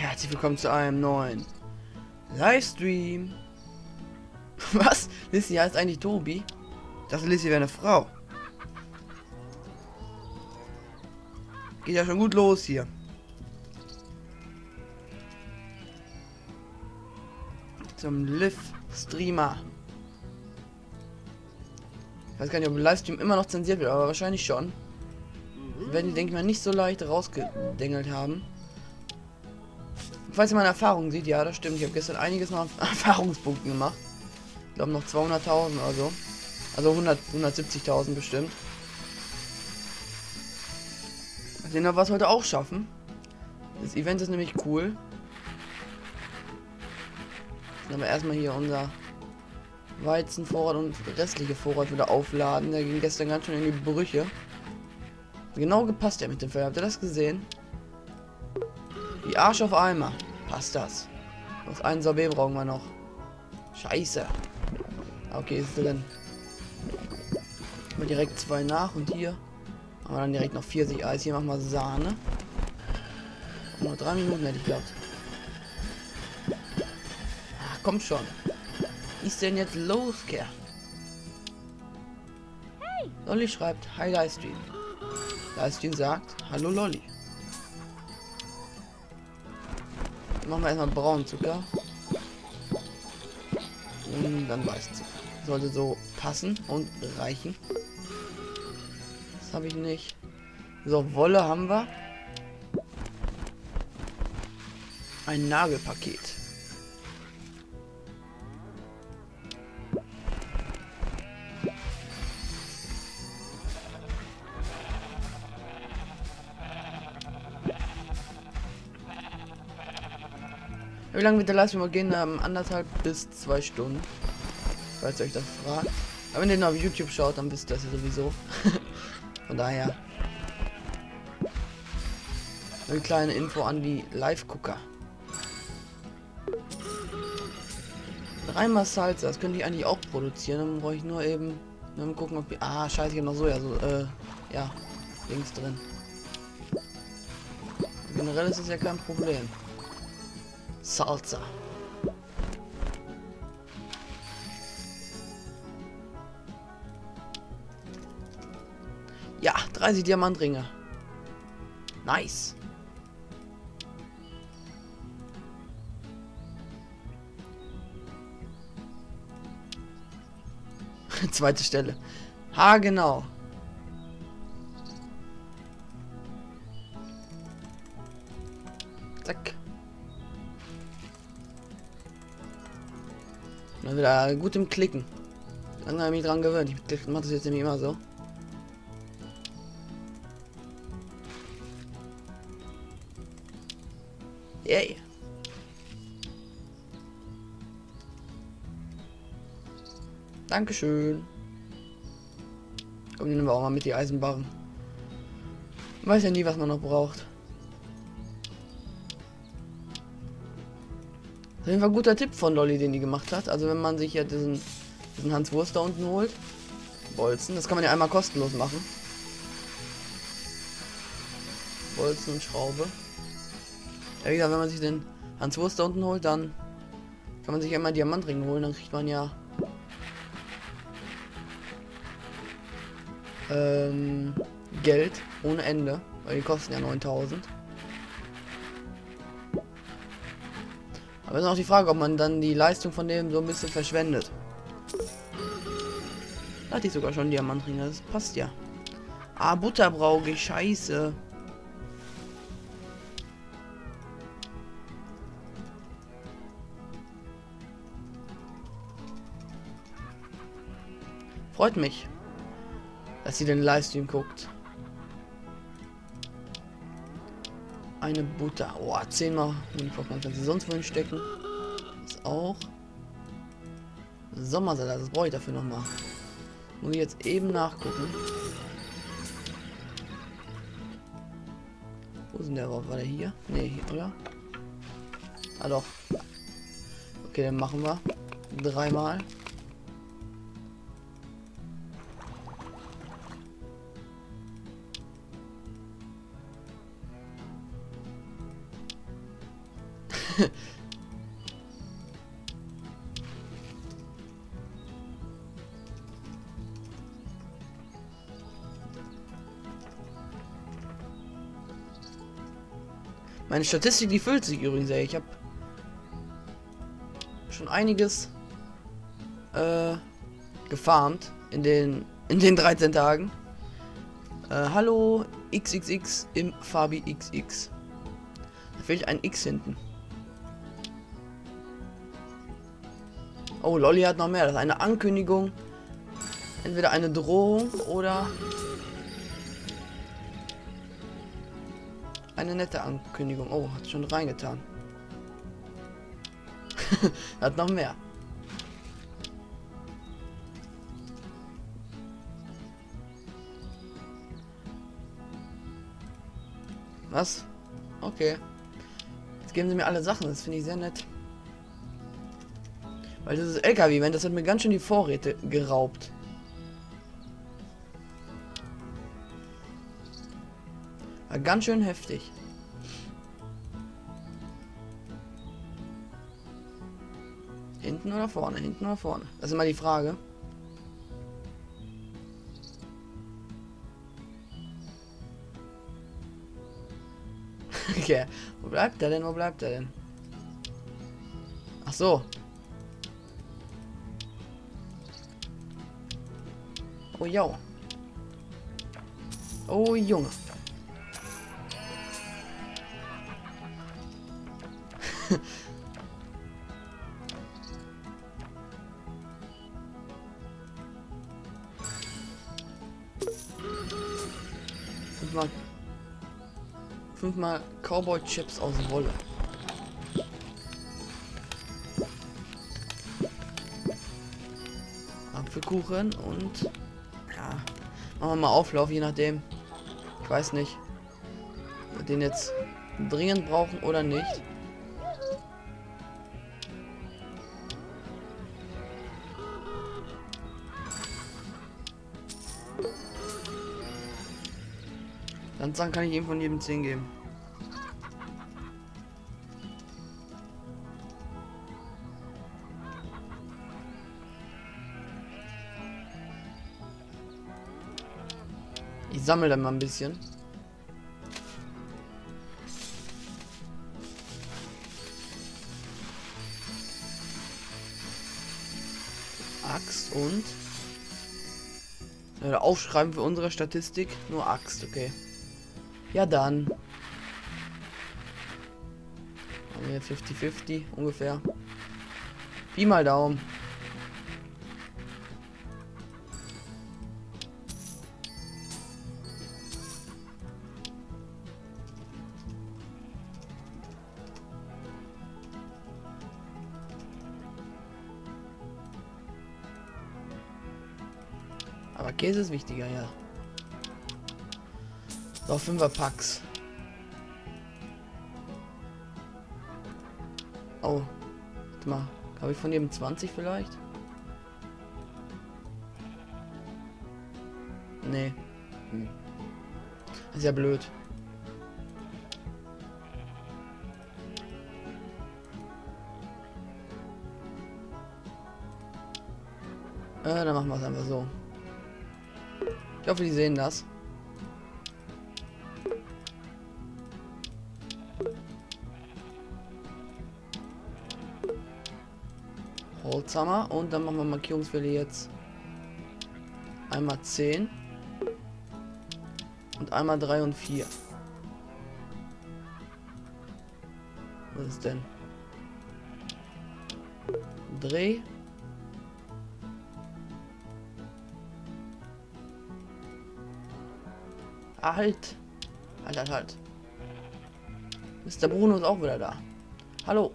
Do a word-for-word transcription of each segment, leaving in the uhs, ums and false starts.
Herzlich willkommen zu einem neuen Livestream. Was? Lissy heißt eigentlich Tobi? Ich dachte, Lissy wäre eine Frau. Geht ja schon gut los hier. Zum Live-Streamer. Ich weiß gar nicht, ob der Livestream immer noch zensiert wird, aber wahrscheinlich schon. Wir werden die, denke ich mal, nicht so leicht rausgedengelt haben. Falls ihr meine Erfahrungen seht, ja, das stimmt. Ich habe gestern einiges noch an Erfahrungspunkten gemacht. Ich glaube noch zweihunderttausend oder so. Also hundert, hundertsiebzigtausend bestimmt. Mal sehen, ob wir es heute auch schaffen. Das Event ist nämlich cool. Dann haben wir erstmal hier unser Weizenvorrat und restliche Vorrat wieder aufladen. Der ging gestern ganz schön in die Brüche. Genau gepasst ja mit dem Fell. Habt ihr das gesehen? Wie Arsch auf Eimer. Passt das. Noch einen Sorbet brauchen wir noch. Scheiße. Okay, ist drin. Mal direkt zwei nach und hier haben wir dann direkt noch vierzig Eis. Hier machen wir Sahne. Nur drei Minuten hätte ich gehabt. Ach, kommt schon. Was ist denn jetzt los, Kerl? Hey. Lolli schreibt, hi Livestream. Livestream sagt, hallo Lolli. Dann machen wir erstmal braunen Zucker. Und dann Weißzucker. Sollte so passen und reichen. Das habe ich nicht. So, Wolle haben wir. Ein Nagelpaket. Wie lange wird der Livestream gehen? Ähm, anderthalb bis zwei Stunden. Falls ihr euch das fragt. Aber wenn ihr noch auf YouTube schaut, dann wisst ihr das ja sowieso. Von daher. Eine kleine Info an die Live-Gucker. Dreimal Salsa, das könnte ich eigentlich auch produzieren. Dann brauche ich nur eben. Nur mal gucken, ob die. Ah, scheiße, ich habe noch Soja. So, äh, ja. Links drin. Generell ist es ja kein Problem. Salsa. Ja, dreißig Diamantringe. Nice. Zweite Stelle. Ha, genau. Zack. Mal wieder gut im Klicken. Lange habe ich mich dran gewöhnt. Ich mache das jetzt nämlich immer so. Yay. Dankeschön. Komm, die nehmen wir auch mal mit, die Eisenbarren. Man weiß ja nie, was man noch braucht. Auf jeden Fall ein guter Tipp von Lolli, den die gemacht hat. Also wenn man sich ja diesen, diesen Hans Wurst da unten holt. Bolzen, das kann man ja einmal kostenlos machen. Bolzen und Schraube. Ja, wie gesagt, wenn man sich den Hans Wurst da unten holt, dann kann man sich einmal Diamantring holen. Dann kriegt man ja ähm, Geld ohne Ende. Weil die kosten ja neuntausend. Aber ist auch die Frage, ob man dann die Leistung von dem so ein bisschen verschwendet. Da hatte ich sogar schon Diamantringe, das passt ja. Ah, Butter brauche ich, scheiße. Freut mich, dass sie den Livestream guckt. Eine Butter. Oh, zehnmal. Man kann sie sonst wohin stecken. Das auch. Sommersalat, das brauche ich dafür noch mal. Muss ich jetzt eben nachgucken. Wo ist denn der überhaupt? War der hier? Ne, hier, oder? Ah doch. Okay, dann machen wir dreimal. Meine Statistik, die füllt sich übrigens, ey. Ich habe schon einiges äh, gefarmt in den in den dreizehn Tagen. Äh, hallo X X X im Fabi X X. Da fehlt ein X hinten. Oh, Lolli hat noch mehr. Das ist eine Ankündigung. Entweder eine Drohung oder eine nette Ankündigung. Oh, hat schon reingetan. Hat noch mehr. Was? Okay. Jetzt geben sie mir alle Sachen. Das finde ich sehr nett. Weil dieses L K W-Event, das hat mir ganz schön die Vorräte geraubt. War ganz schön heftig. Hinten oder vorne? Hinten oder vorne? Das ist immer die Frage. Okay. Wo bleibt der denn? Wo bleibt der denn? Ach so. Oh ja. Oh Junge. Fünfmal, fünfmal Cowboy Chips aus Wolle. Apfelkuchen und ja, machen wir mal Auflauf, je nachdem. Ich weiß nicht, ob wir den jetzt dringend brauchen oder nicht. Dann sagen kann ich ihm von jedem zehn geben. Ich sammle dann mal ein bisschen. Axt und ja, aufschreiben für unsere Statistik. Nur Axt, okay. Ja dann. Haben wir fünfzig fünfzig ungefähr. Pi mal Daumen. Aber Käse ist wichtiger, ja. So, fünfer Packs. Oh. Warte mal. Habe ich von jedem zwanzig vielleicht? Nee. Hm. Das ist ja blöd. Äh, dann machen wir es einfach so. Ich hoffe, die sehen das. Holzhammer und dann machen wir Markierungswelle jetzt einmal zehn und einmal drei und vier. Was ist denn? Dreh. Ah, halt. Halt, halt, halt. Mister Bruno ist auch wieder da. Hallo.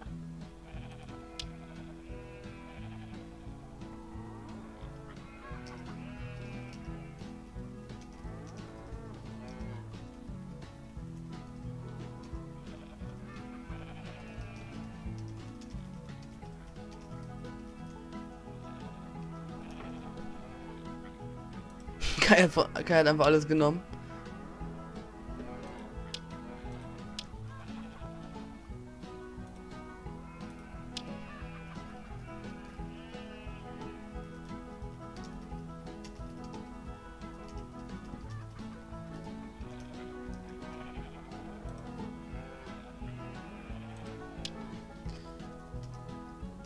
Kai hat, Kai hat einfach alles genommen.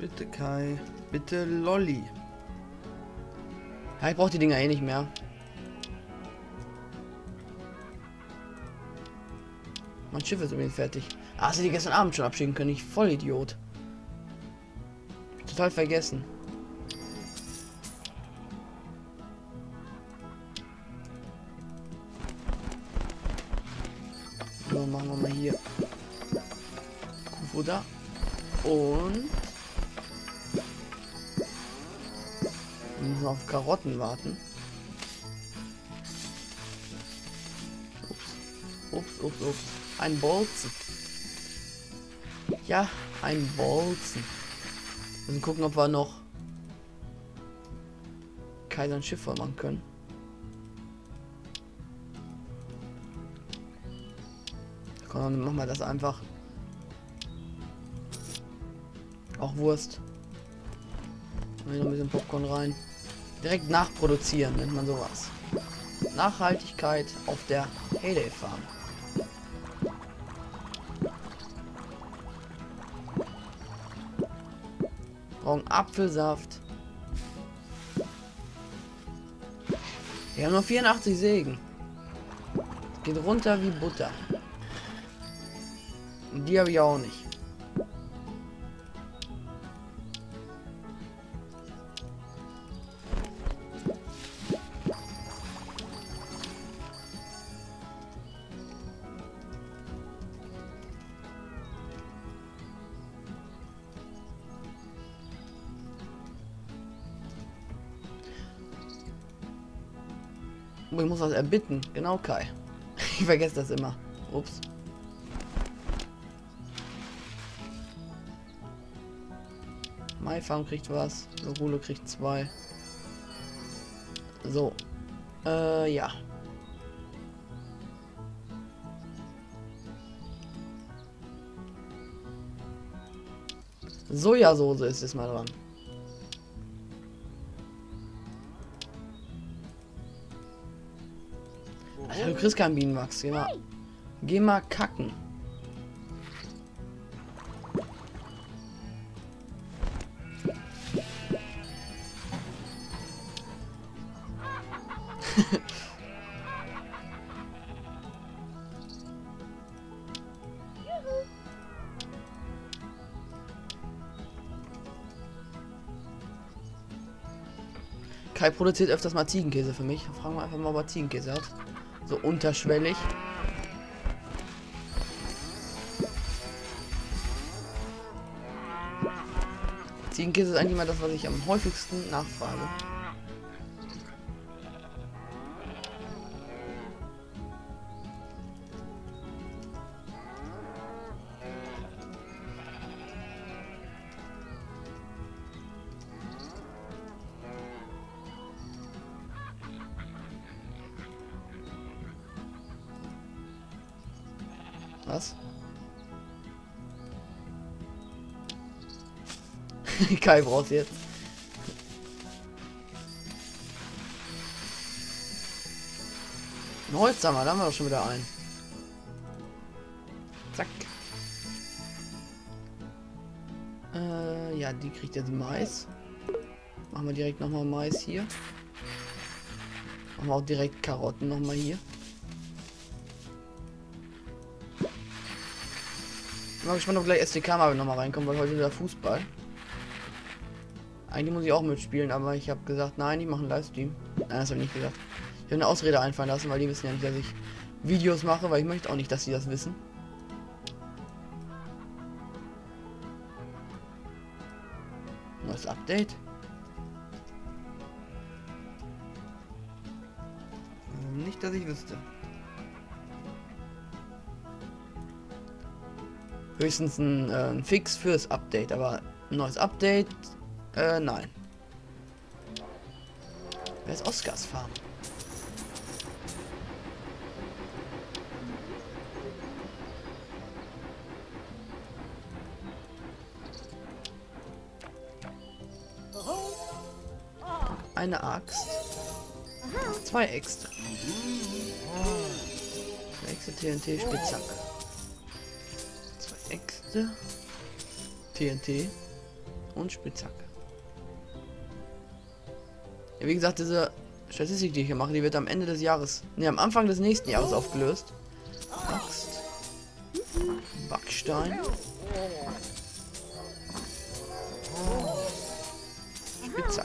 Bitte Kai. Bitte Lolli. Ja, ich brauche die Dinger eh nicht mehr. Mein Schiff ist übrigens fertig. Ah, hast du die gestern Abend schon abschicken können? Ich voll Idiot. Total vergessen. So, machen wir mal hier. Kuhfutter. Und wir müssen auf Karotten warten. Ups, ups, ups, ups. Ein Bolzen. Ja, ein Bolzen. Wir müssen gucken, ob wir noch Kaisern Schiff voll machen können. Komm, dann machen wir das einfach. Auch Wurst. Hier noch ein bisschen Popcorn rein. Direkt nachproduzieren nennt man sowas. Nachhaltigkeit auf der Heyday Farm. Brauchen Apfelsaft. Wir haben nur vierundachtzig Sägen. Geht runter wie Butter. Und die habe ich auch nicht. Ich muss was erbitten. Genau, Kai. Ich vergesse das immer. Ups. MyFarm kriegt was. Lorule kriegt zwei. So. Äh, ja. Sojasauce ist es mal dran. Alter, du kriegst keinen Bienenwachs. Geh mal, geh mal kacken. Kai produziert öfters mal Ziegenkäse für mich. Fragen wir einfach mal, ob er Ziegenkäse hat. So unterschwellig. Ziegenkäse ist eigentlich mal das, was ich am häufigsten nachfrage. Was? Kai braucht jetzt. Ein Holzhammer, da haben wir doch schon wieder einen. Zack. Äh, ja, die kriegt jetzt Mais. Machen wir direkt nochmal Mais hier. Machen wir auch direkt Karotten nochmal hier. Ich bin mal gespannt, ob gleich S D K mal nochmal reinkommt, weil heute wieder Fußball. Eigentlich muss ich auch mitspielen, aber ich habe gesagt, nein, ich mache einen Livestream. Nein, das habe ich nicht gesagt. Ich habe eine Ausrede einfallen lassen, weil die wissen ja nicht, dass ich Videos mache, weil ich möchte auch nicht, dass sie das wissen. Neues Update. Nicht, dass ich wüsste. Höchstens ein, äh, ein Fix fürs Update, aber ein neues Update, äh, nein. Wer ist Oscars Farm? Eine Axt. Zwei Äxte. Zwei Äxte, T N T, Spitzhacke. Äxte. T N T. und Spitzhacke. Ja, wie gesagt, diese Statistik, die ich hier mache, die wird am Ende des Jahres, ne, am Anfang des nächsten Jahres aufgelöst. Axt. Backstein. Spitzhacke.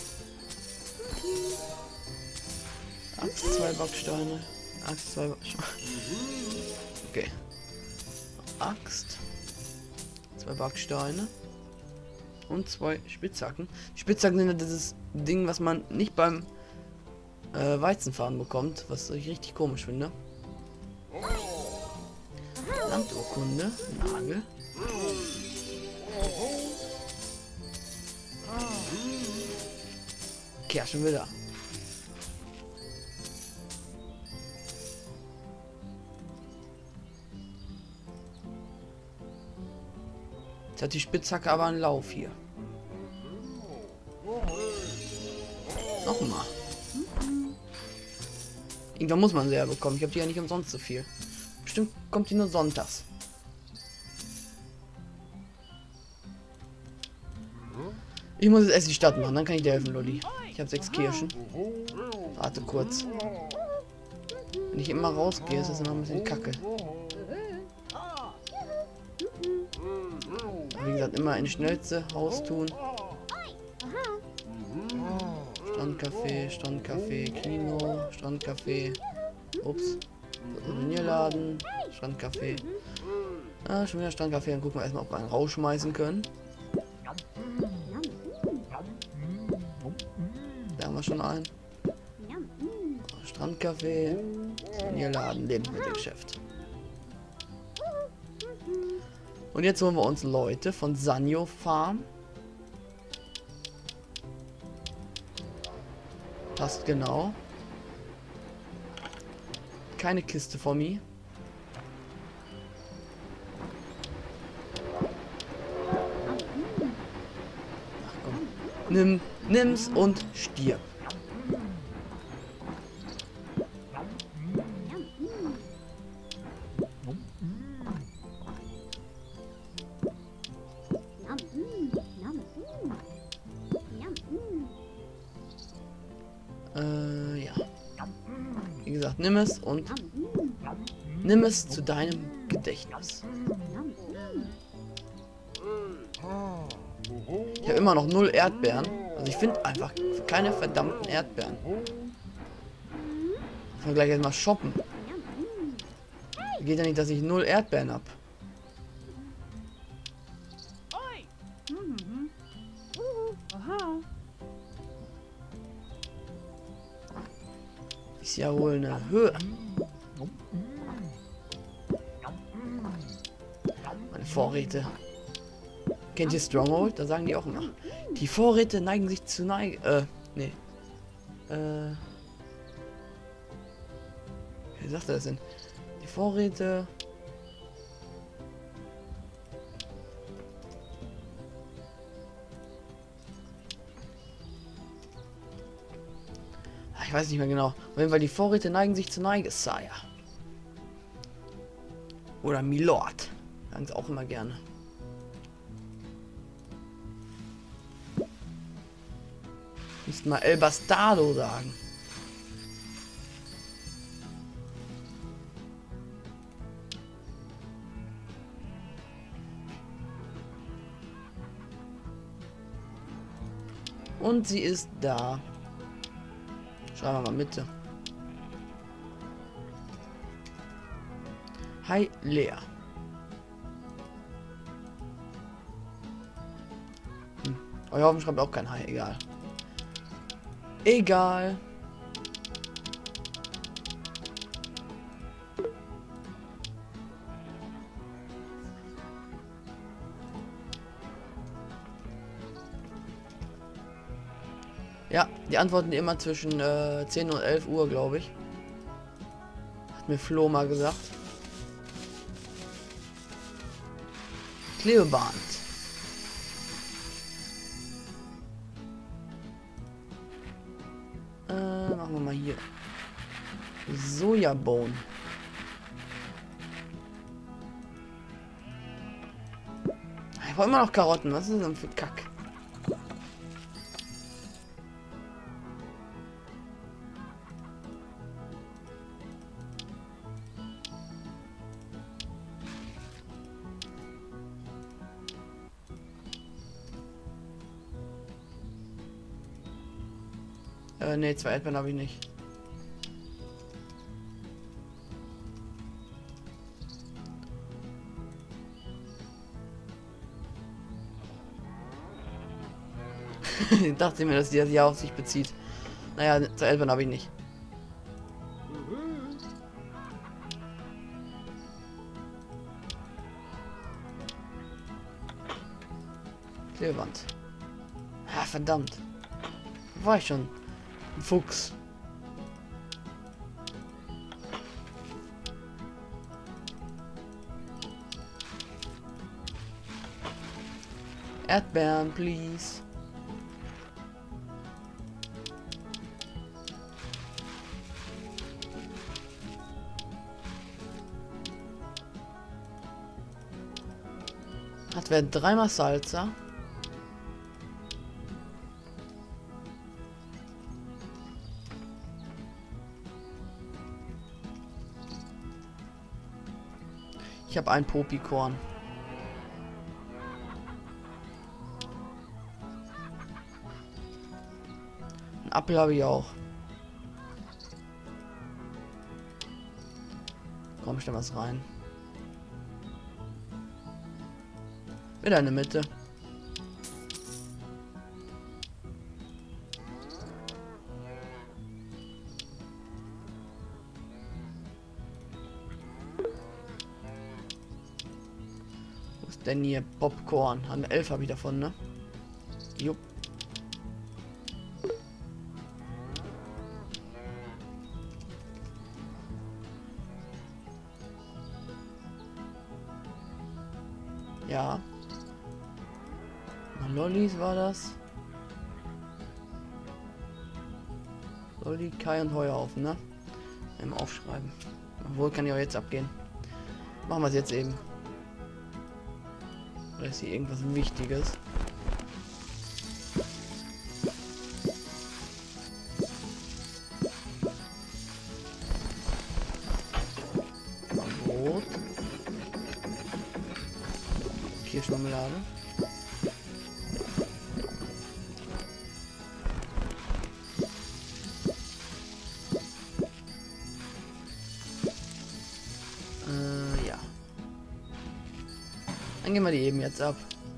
Axt, zwei Backsteine. Axt, zwei Backsteine. Okay. Axt. Zwei Backsteine. Und zwei Spitzhacken. Die Spitzhacken sind ja dieses Ding, was man nicht beim äh, Weizenfahren bekommt, was ich richtig komisch finde. Landurkunde, Nagel. Okay, ja, schon wieder. Jetzt hat die Spitzhacke aber einen Lauf hier. Nochmal. Irgendwann muss man sie ja bekommen. Ich habe die ja nicht umsonst so viel. Bestimmt kommt die nur sonntags. Ich muss jetzt erst die Stadt machen, dann kann ich dir helfen, Lolli. Ich habe sechs Kirschen. Warte kurz. Wenn ich immer rausgehe, ist das immer ein bisschen kacke. Wie gesagt, immer in schnellste Haus tun. Strandcafé, Strandcafé, Kino, Strandcafé. Ups. Souvenirladen, Strandcafé. Ah, schon wieder Strandcafé. Dann gucken wir erstmal, ob wir einen rausschmeißen können. Da haben wir schon einen. Strandcafé, Souvenirladen, Lebensmittelgeschäft. Und jetzt holen wir uns Leute von Sanyo Farm. Passt genau. Keine Kiste von mir. Ach komm. Nimm, nimm's und stirb. Äh, ja. Wie gesagt, nimm es und nimm es zu deinem Gedächtnis. Ich habe immer noch null Erdbeeren. Also ich finde einfach keine verdammten Erdbeeren. Ich kann gleich erstmal shoppen. Geht ja nicht, dass ich null Erdbeeren habe. Ist ja wohl eine Höhe. Meine Vorräte. Kennt ihr Stronghold? Da sagen die auch immer. Die Vorräte neigen sich zu neigen. Äh, nee. Äh. Wie sagt er das denn? Die Vorräte. Ich weiß nicht mehr genau. Auf jeden Fall, die Vorräte neigen sich zu Neige, Sire. Oder Milord. Sagen sie auch immer gerne. Müssten mal El Bastardo sagen. Und sie ist da. Schreiben wir mal Mitte. Hi, leer. Hm. Oh, ich hoffe, schreibt auch kein Hi. Egal. Egal. Ja, die antworten immer zwischen äh, zehn und elf Uhr, glaube ich. Hat mir Flo mal gesagt. Klebeband. Äh, machen wir mal hier. Sojabohnen. Ich brauche immer noch Karotten. Was ist denn für Kack? Äh, ne, zwei Erdbeeren habe ich nicht. Ich dachte mir, dass die das ja auf sich bezieht. Naja, zwei Erdbeeren habe ich nicht. Klebeband. Ah, verdammt. Wo war ich schon? Ein Fuchs. Erdbeeren, please. Hat wer dreimal Salsa? Ich habe ein Popikorn. Ein Apfel habe ich auch. Komm, stell was rein. Wieder in der Mitte. Wo ist denn hier Popcorn? Haben elf habe ich davon, ne? Jupp. Ja. Lollis war das. Lolli, Kai und Heuhaufen, ne? Einmal aufschreiben. Obwohl, kann ich auch jetzt abgehen. Machen wir es jetzt eben. Oder ist hier irgendwas Wichtiges? Brot. Kirschmarmelade. Äh, ja. Dann gehen wir die eben jetzt ab.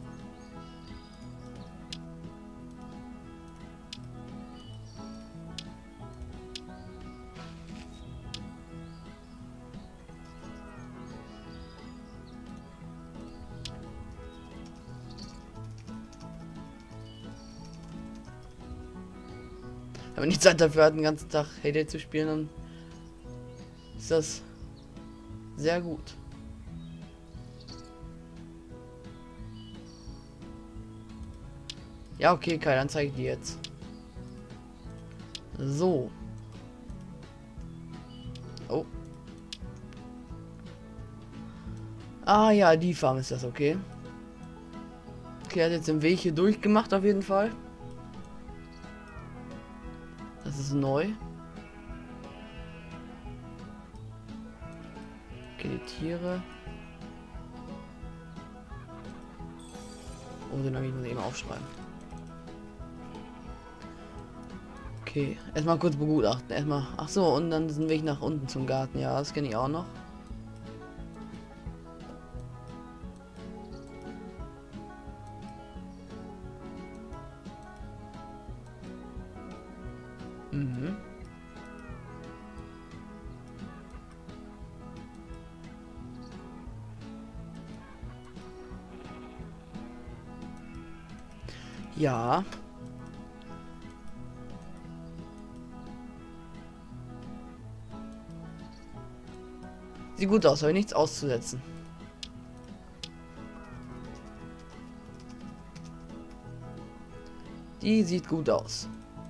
Wenn ich Zeit dafür hatte, den ganzen Tag Heyday zu spielen, dann ist das sehr gut. Ja, okay, Kai, dann zeige ich dir jetzt. So. Oh. Ah ja, die Farm ist das, okay. Okay, er hat jetzt den Weg hier durchgemacht auf jeden Fall. Das ist neu. Okay, die Tiere. Oh, den habe ich nur eben aufschreiben. Okay, erstmal kurz begutachten. Erstmal. Ach so, und dann diesen Weg nach unten zum Garten. Ja, das kenne ich auch noch. Mhm. Ja. Sieht gut aus, habe ich nichts auszusetzen. Die sieht gut aus.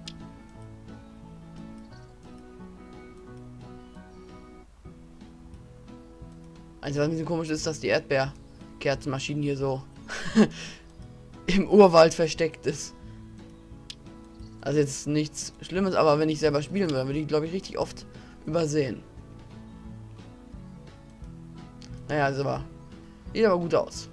Also was ein bisschen komisch ist, dass die Erdbeerkerzenmaschine hier so im Urwald versteckt ist. Also jetzt nichts Schlimmes, aber wenn ich selber spielen würde, würde ich, glaube ich, richtig oft übersehen. Naja, also aber sieht aber gut aus.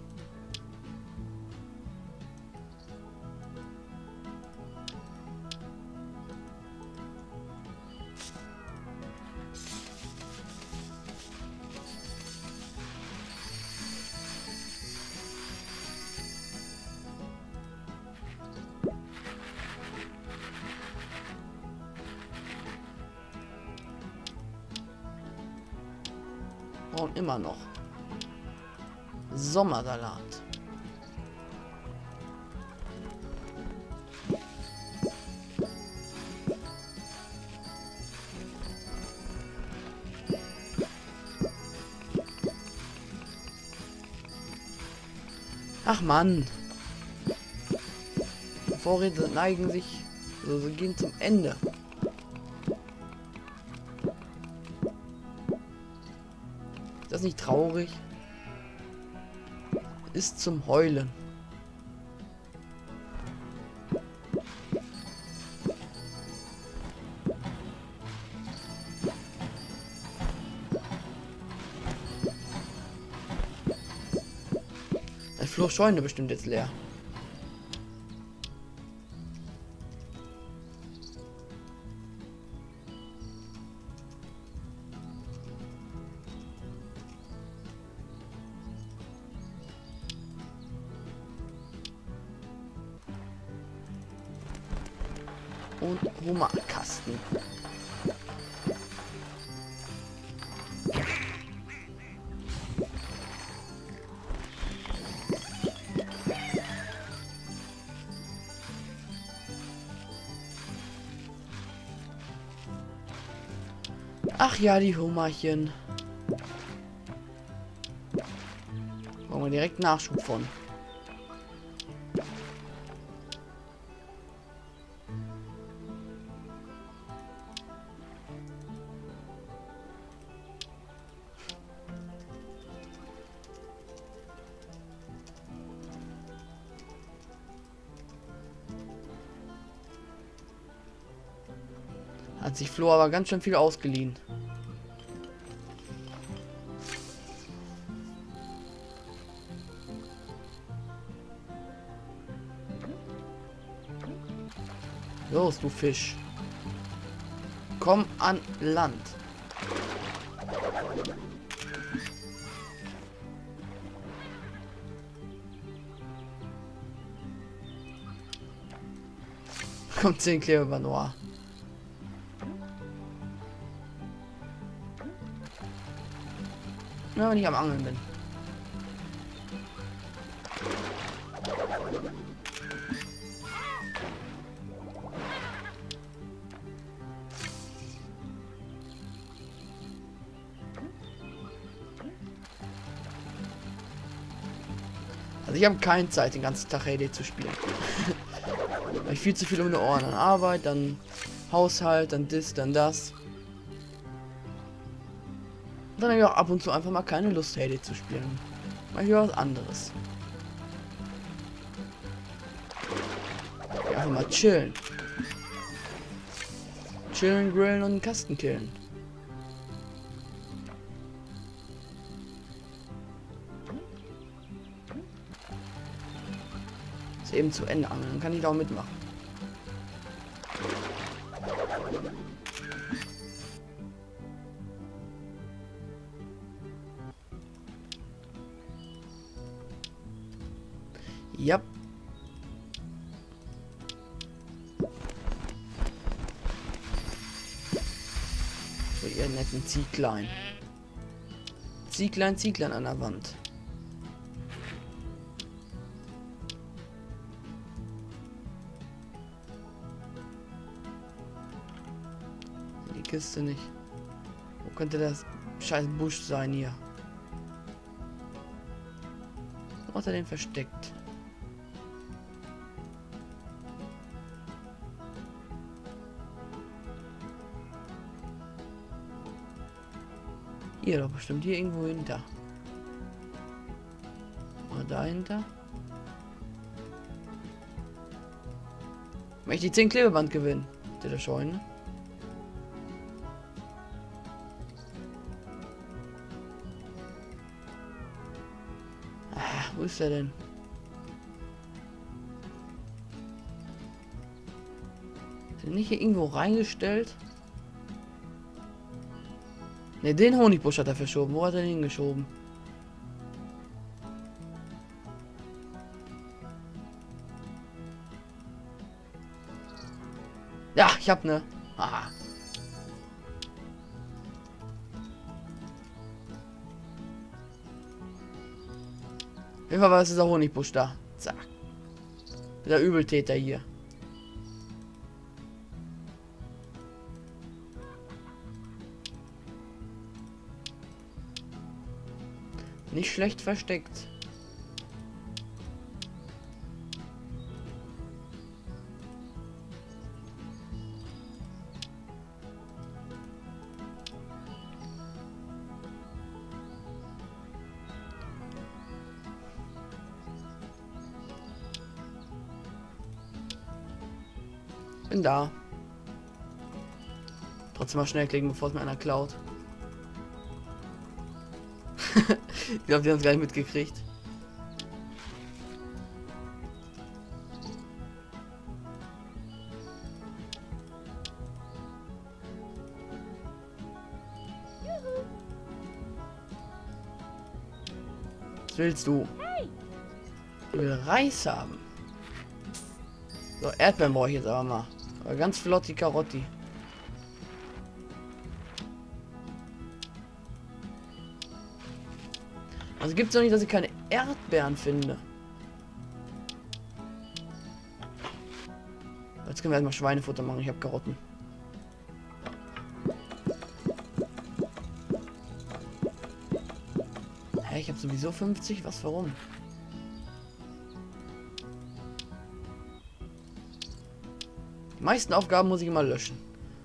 immer noch. Sommersalat. Ach Mann. Die Vorräte neigen sich, also sie gehen zum Ende. Ist das nicht traurig? Ist zum Heulen. Das Flo Scheune bestimmt jetzt leer. Und Hummerkasten. Ach ja, die Hummerchen. Brauchen wir direkt Nachschub von. Hat sich Flo aber ganz schön viel ausgeliehen. Los, du Fisch. Komm an Land. Kommt zehn Klebeband. Ja, wenn ich am Angeln bin. Also ich habe keine Zeit, den ganzen Tag Hay Day zu spielen. Weil ich viel zu viel um die Ohren an Arbeit, dann Haushalt, dann das, dann das. Dann habe ich auch ab und zu einfach mal keine Lust, Hay Day zu spielen. Mal hier was anderes. Ja, einfach mal chillen. Chillen, grillen und einen Kasten killen. Ist eben zu Ende angeln, dann kann ich da auch mitmachen. Ja. So, ihr netten Zieglein. Zieglein, Zieglein an der Wand. Die Kiste nicht. Wo könnte das scheiß Busch sein hier? Wo hat er den versteckt? Hier doch bestimmt, hier irgendwo hinter. Oder dahinter. Möchte ich zehn Klebeband gewinnen? Der Scheune. Ah, wo ist er denn? Ist er nicht hier irgendwo reingestellt? Ne, den Honigbusch hat er verschoben. Wo hat er den hingeschoben? Ja, ich hab ne. Aha. jeden Fall war es dieser Honigbusch da. Zack. Der Übeltäter hier. Nicht schlecht versteckt. Bin da. Trotzdem mal schnell klicken, bevor es mir einer klaut. Ich glaube, die haben es gar nicht mitgekriegt. Was willst du? Ich will Reis haben. So, Erdbeeren brauche ich jetzt aber mal. Aber ganz flott die Karotti. Also gibt es doch nicht, dass ich keine Erdbeeren finde. Jetzt können wir erstmal Schweinefutter machen. Ich habe Karotten. Hä, ich habe sowieso fünfzig? Was, warum? Die meisten Aufgaben muss ich immer löschen.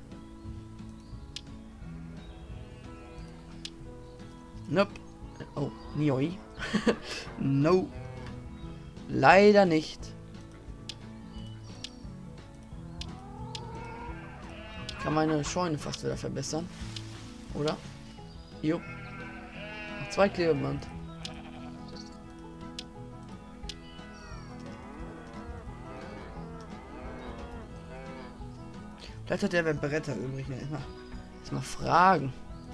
Nope. Oh, Nioi. No. Leider nicht. Ich kann meine Scheune fast wieder verbessern. Oder? Jo. Noch zwei Klebeband. Vielleicht hat der Bretter übrig. Ne? Mal, mal fragen.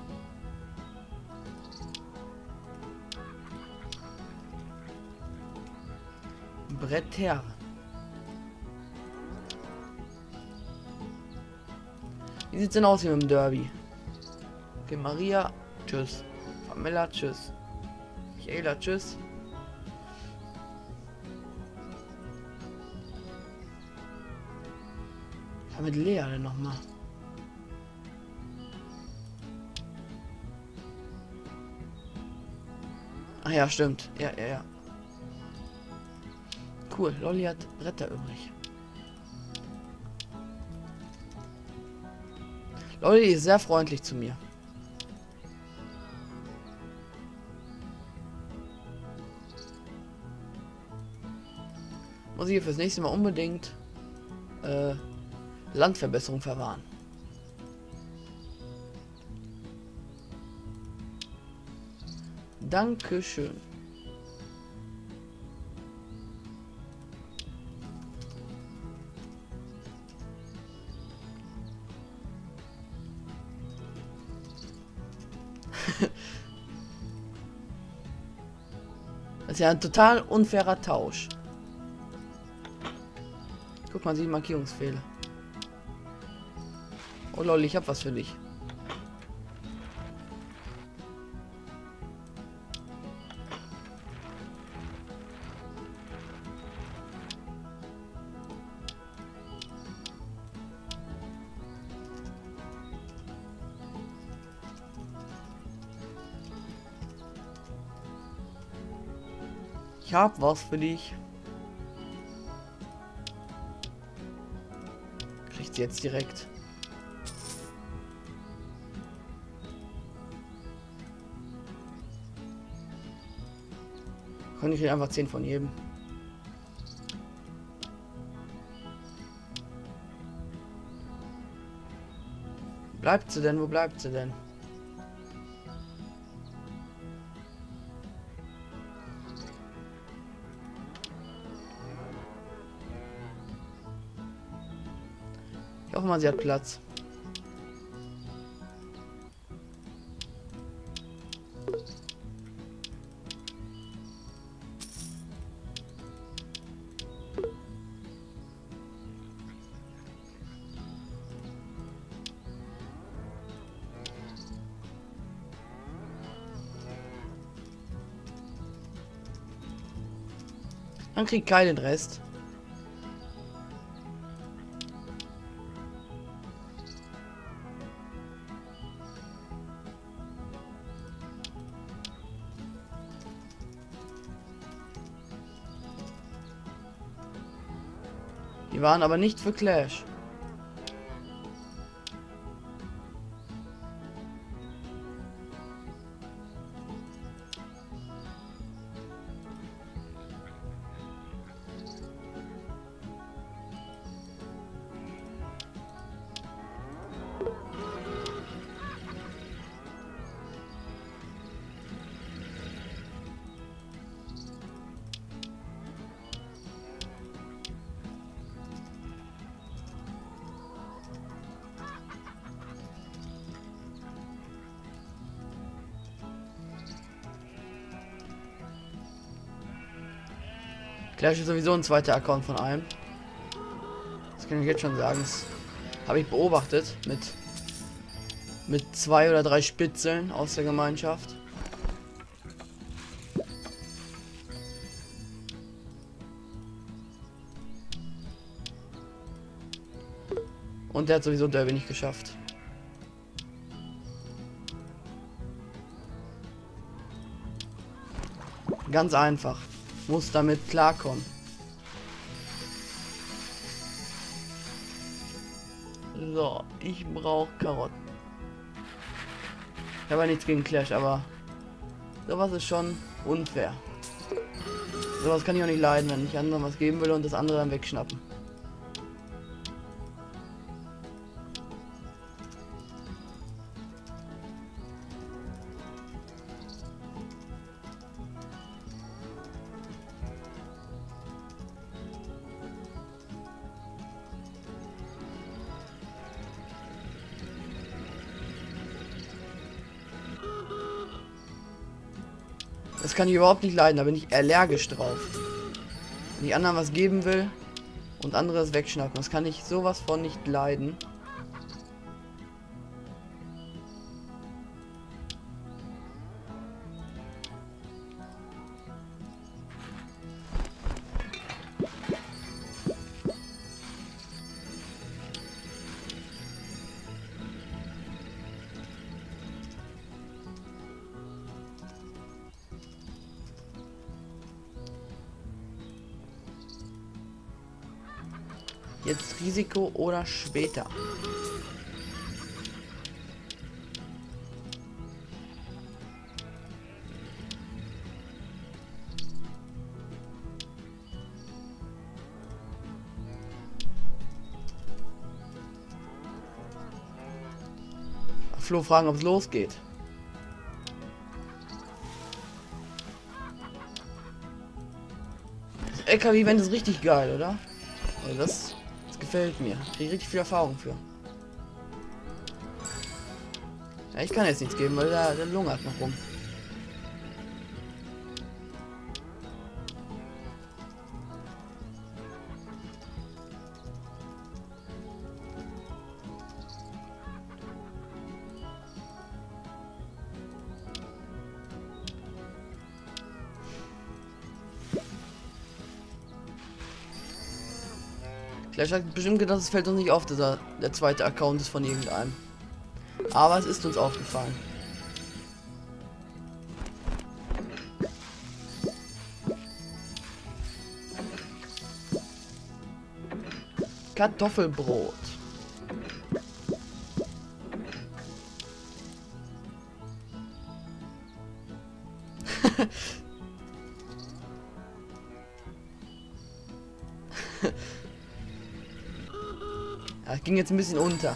Bretter. Wie sieht's denn aus hier mit dem Derby? Okay, Maria, tschüss. Pamela, tschüss. Michaela, tschüss. Was mit Lea denn nochmal? Ach ja, stimmt. Ja, ja, ja. Cool, Lolli hat Bretter übrig. Lolli ist sehr freundlich zu mir. Muss ich fürs nächste Mal unbedingt äh, Landverbesserung verwahren. Dankeschön. Das ist ja ein total unfairer Tausch. Guck mal, sie Markierungsfehler. Oh lol, ich hab was für dich. Ich hab was für dich. Kriegt sie jetzt direkt. Kann ich einfach zehn von jedem. Bleibt sie denn? Wo bleibt sie denn? Ich hoffe mal, sie hat Platz. Dann kriegt Kai den Rest. Die waren aber nicht für Clash. Clash ist sowieso ein zweiter Account von einem. Das kann ich jetzt schon sagen. Das habe ich beobachtet mit mit zwei oder drei Spitzeln aus der Gemeinschaft. Und der hat sowieso Derby nicht geschafft. Ganz einfach. Muss damit klarkommen. So, ich brauche Karotten. Ich habe ja nichts gegen Clash, aber sowas ist schon unfair. Sowas kann ich auch nicht leiden, wenn ich anderen was geben will und das andere dann wegschnappen. Das kann ich überhaupt nicht leiden, da bin ich allergisch drauf. Wenn ich anderen was geben will und andere es wegschnappen, das kann ich sowas von nicht leiden. Jetzt Risiko oder später. Flo fragen, ob es losgeht. Das L K W-Event ist richtig geil, oder? Also das, das gefällt mir. Ich kriege richtig viel Erfahrung für. Ja, ich kann jetzt nichts geben, weil der, der lungert noch rum. Clash hat bestimmt gedacht, es fällt uns nicht auf, dass er der zweite Account ist von irgendeinem. Aber es ist uns aufgefallen. Kartoffelbrot. Ja, ging jetzt ein bisschen unter.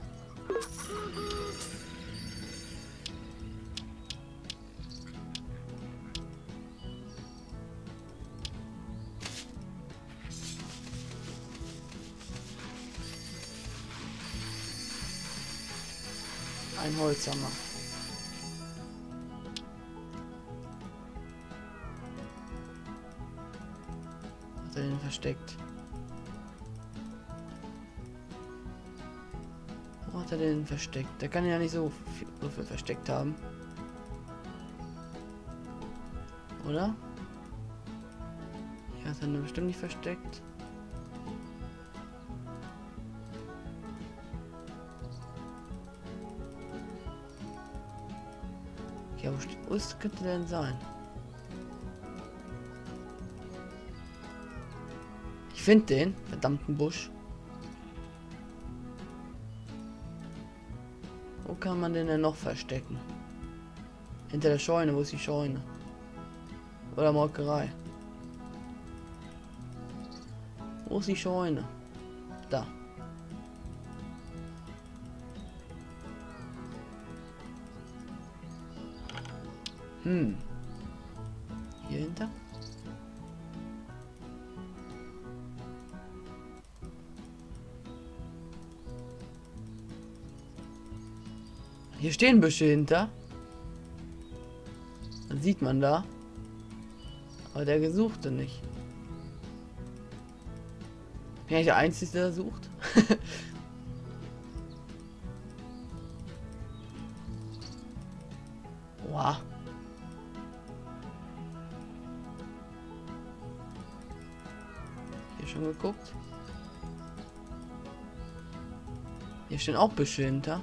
Ein Holzhammer. Hat er den versteckt? Wo hat er den versteckt? Der kann ja nicht so viel, so viel versteckt haben. Oder? Hier ist er bestimmt nicht versteckt. Ja, wo, steht, wo ist, könnte der denn sein? Ich finde den verdammten Busch. Wo kann man den denn noch verstecken? Hinter der Scheune, wo ist die Scheune? Oder Molkerei? Wo ist die Scheune? Da. Hm. Hier hinter? Hier stehen Büsche hinter. Das sieht man da. Aber der Gesuchte nicht. Bin ich der Einzige, der sucht? Wow. Hier schon geguckt. Hier stehen auch Büsche hinter.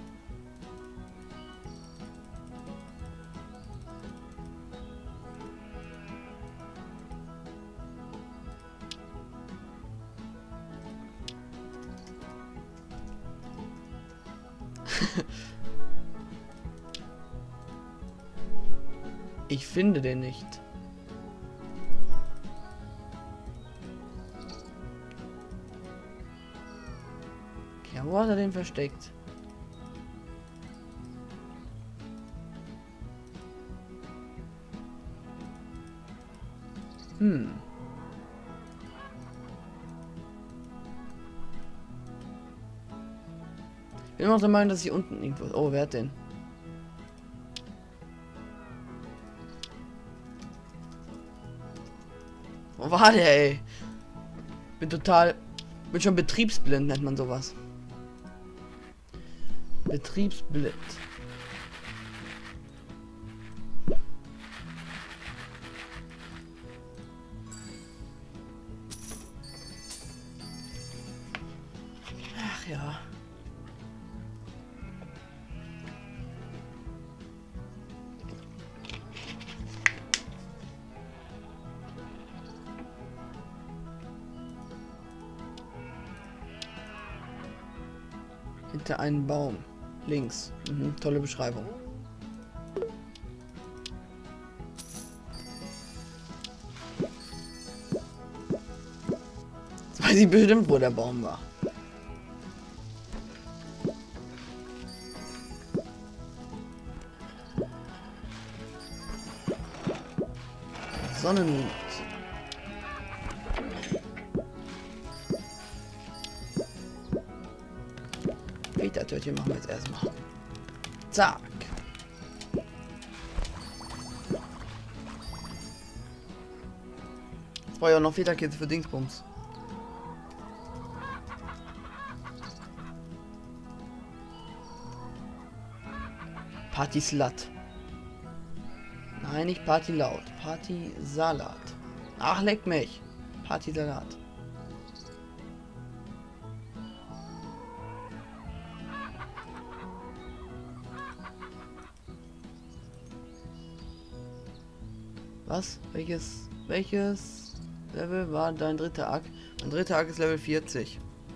Ich finde den nicht. Ja, wo hat er den versteckt? Hm. Ich bin auch der Meinung, dass ich unten irgendwo... Oh, wer hat den? Wo war der, ey? Bin total... Bin schon betriebsblind, nennt man sowas. Betriebsblind. Ach ja. Hinter einem Baum. Links. Mhm, tolle Beschreibung. Jetzt weiß ich bestimmt, wo der Baum war. Sonnenmond. Peter-Törtchen machen wir jetzt erstmal. Zack. Jetzt brauche ich auch noch Federkäse für Dingsbums. Party Slut. Nein, nicht Party laut. Party Salat. Ach, leck mich. Party Salat. Was? Welches? Welches Level war dein dritter Arc? Mein dritter Arc ist Level vierzig.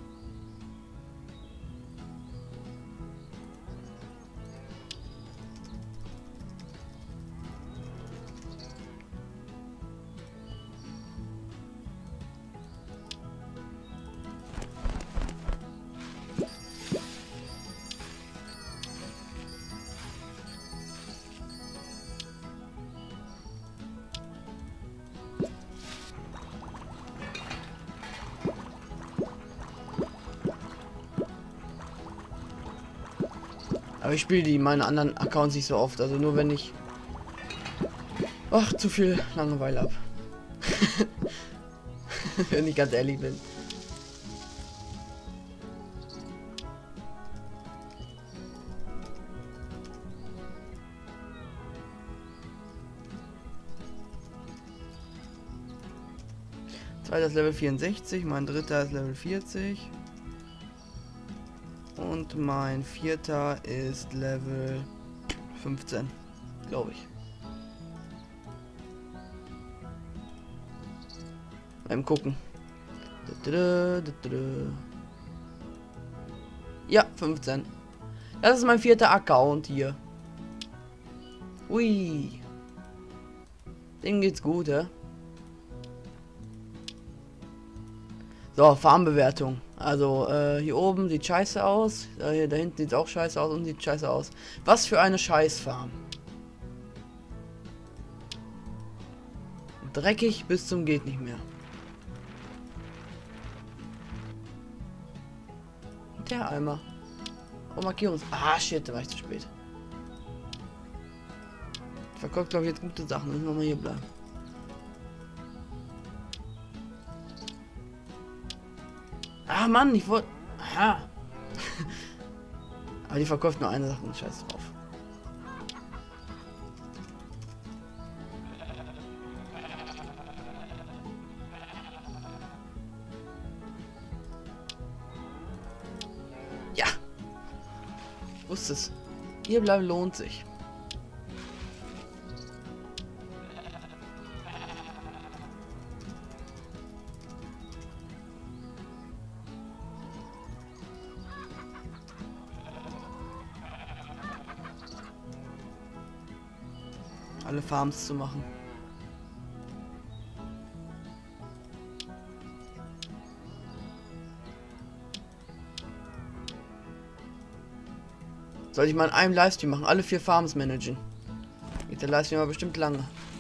Aber ich spiele die meine anderen Accounts nicht so oft, also nur wenn ich ach zu viel Langeweile habe. Wenn ich ganz ehrlich bin. Zweiter ist Level vierundsechzig, mein dritter ist Level vierzig. Und mein vierter ist Level fünfzehn, glaube ich. Beim Gucken. Ja, fünfzehn. Das ist mein vierter Account hier. Ui. Dem geht's gut, hä? So, Farmbewertung. Also, äh, hier oben sieht scheiße aus. Äh, hier, da hinten sieht auch scheiße aus und sieht scheiße aus. Was für eine Scheißfarm. Dreckig bis zum geht nicht mehr. Der Eimer. Oh, Markierungs... Ah, shit, da war ich zu spät. Ich verkaufe, glaube ich, jetzt gute Sachen. Müssen wir mal hier bleiben. Ah, Mann, ich wollte... Aha. Aber die verkauft nur eine Sache und scheiß drauf. Ja. Ich wusste es. Hier bleiben lohnt sich. Alle Farms zu machen. Soll ich mal in einem Livestream machen? Alle vier Farms managen. Geht der Livestream aber bestimmt lange.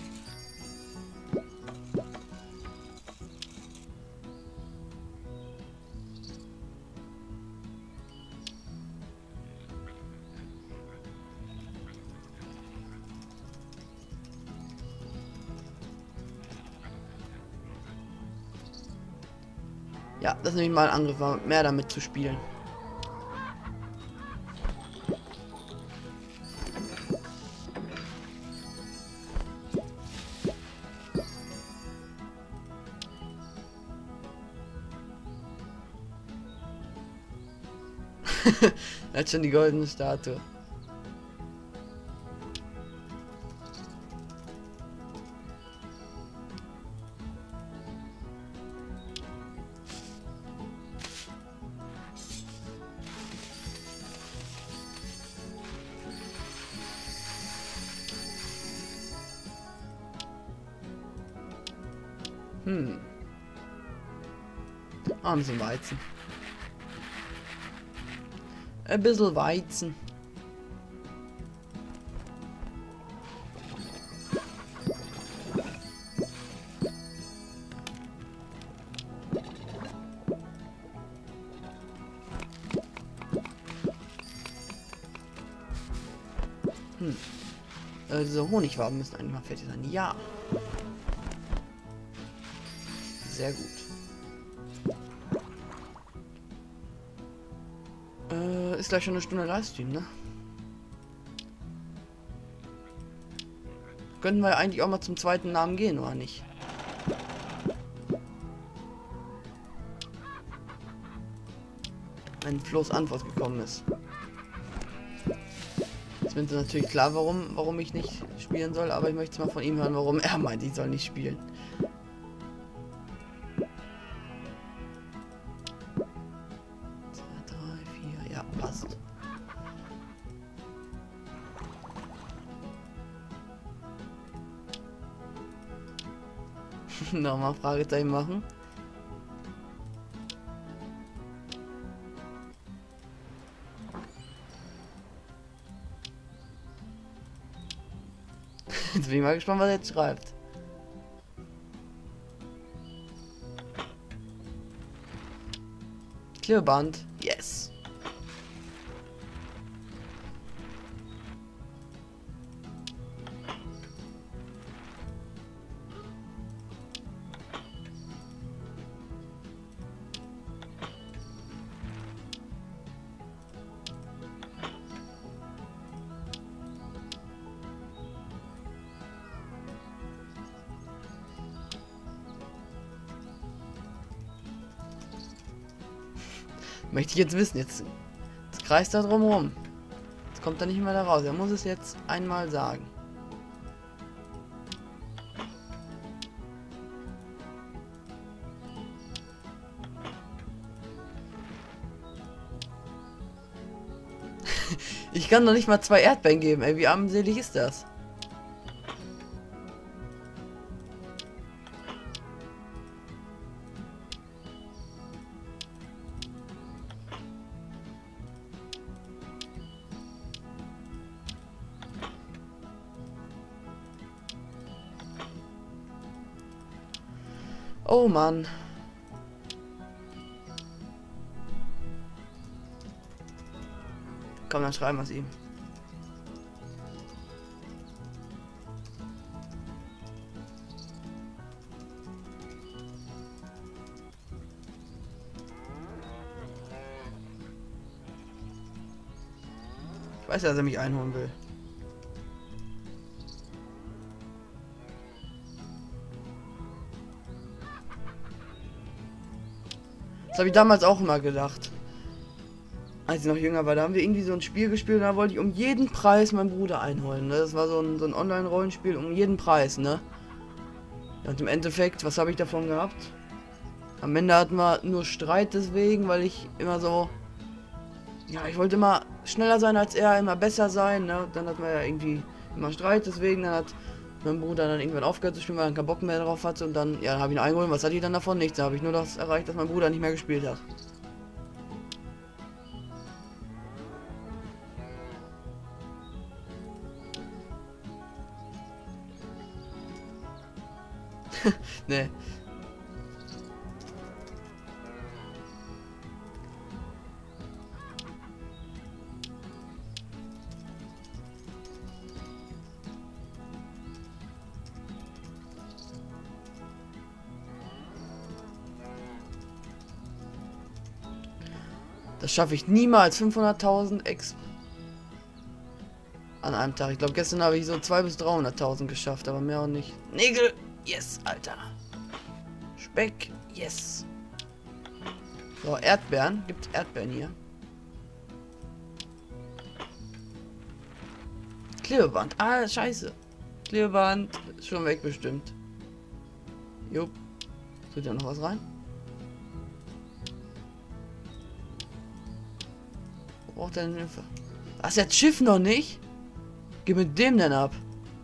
Ja, das ist nämlich mal ein Angriff, war mehr damit zu spielen. Er hat schon die goldene Statue. Hm. Ah, ein bisschen Weizen. Ein bisschen Weizen. Hm. Äh, diese Honigwaben müssen eigentlich mal fertig sein. Ja. Sehr gut. Äh, ist gleich schon eine Stunde Livestream, ne? Könnten wir eigentlich auch mal zum zweiten Namen gehen, oder nicht? Wenn Flo's Antwort gekommen ist. Jetzt wird natürlich klar, warum, warum ich nicht spielen soll, aber ich möchte mal von ihm hören, warum er meint, ich soll nicht spielen. zwei, drei, vier, ja, passt. Nochmal Fragezeichen machen. Jetzt bin ich mal gespannt, was er jetzt schreibt. Klebeband. Yes. Möchte ich jetzt wissen. Jetzt, jetzt kreist er drum rum. Jetzt kommt er nicht mehr da raus. Er muss es jetzt einmal sagen. Ich kann doch nicht mal zwei Erdbeeren geben, ey. Wie armselig ist das? Oh Mann. Komm, dann schreiben wir es ihm. Ich weiß ja, dass er mich einholen will. Das habe ich damals auch immer gedacht. Als ich noch jünger war, da haben wir irgendwie so ein Spiel gespielt und da wollte ich um jeden Preis meinen Bruder einholen. Ne? Das war so ein, so ein Online-Rollenspiel um jeden Preis, ne? Ja, und im Endeffekt, was habe ich davon gehabt? Am Ende hatten wir nur Streit deswegen, weil ich immer so... Ja, ich wollte immer schneller sein als er, immer besser sein, ne? Dann hatten wir ja irgendwie immer Streit, deswegen, dann hat mein Bruder dann irgendwann aufgehört zu spielen, weil er keinen Bock mehr drauf hatte und dann, ja, habe ich ihn eingeholt. Was hatte ich dann davon? Nichts. Da habe ich nur das erreicht, dass mein Bruder nicht mehr gespielt hat. Nee. Das schaffe ich niemals. fünfhunderttausend Ex an einem Tag. Ich glaube, gestern habe ich so zweihunderttausend bis dreihunderttausend geschafft, aber mehr auch nicht. Nägel, yes, Alter. Speck, yes. So, Erdbeeren. Gibt Erdbeeren hier? Klebeband. Ah, scheiße. Klebeband ist schon weg bestimmt. Jupp. Tut ja noch was rein? Wo braucht er denn Hilfe? Ach, ist das Schiff noch nicht? Geh mit dem denn ab.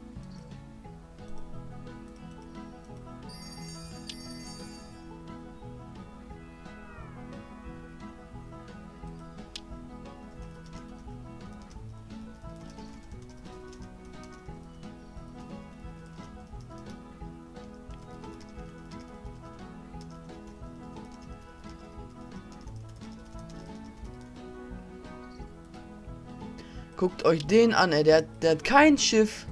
Guckt euch den an, ey. Der, hat- der hat kein Schiff.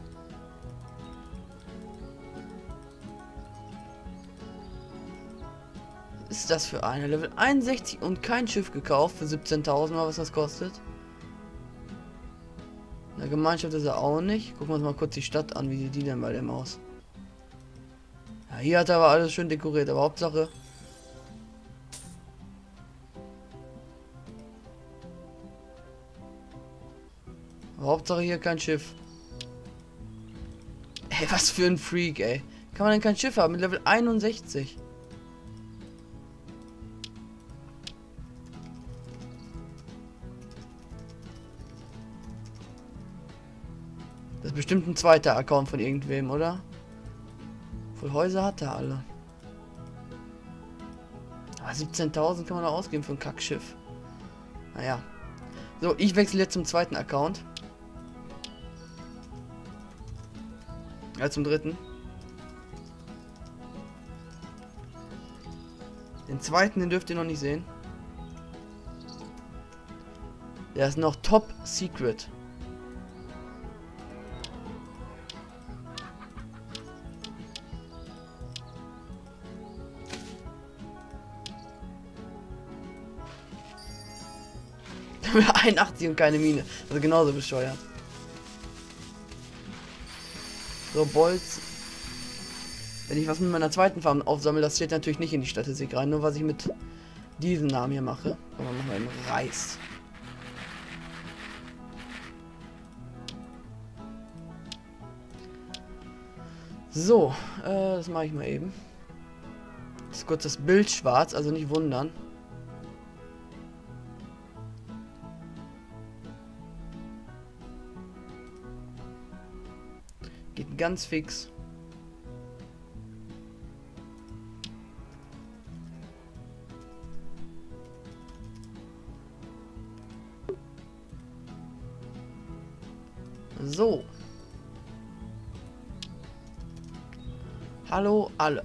Was ist das für eine? Level einundsechzig und kein Schiff gekauft für siebzehntausend, was das kostet. In der Gemeinschaft ist er auch nicht. Gucken wir uns mal kurz die Stadt an. Wie sieht die denn bei dem aus? Ja, hier hat er aber alles schön dekoriert. Aber Hauptsache... Aber Hauptsache hier kein Schiff. Ey, was für ein Freak, ey. Kann man denn kein Schiff haben mit Level einundsechzig? Das ist bestimmt ein zweiter Account von irgendwem, oder? Voll Häuser hat er alle. Aber siebzehntausend kann man da ausgeben für ein Kackschiff. Naja. So, ich wechsle jetzt zum zweiten Account. Ja, zum dritten. Den zweiten, den dürft ihr noch nicht sehen. Der ist noch Top Secret. einundachtzig und keine Mine. Also genauso bescheuert. So, Bolz. Wenn ich was mit meiner zweiten Farm aufsammle, das steht natürlich nicht in die Statistik rein. Nur was ich mit diesen Namen hier mache. Und dann machen wir einen Reis. So, äh, das mache ich mal eben. Das ist kurz das Bild schwarz, also nicht wundern. Geht ganz fix. So. Hallo alle.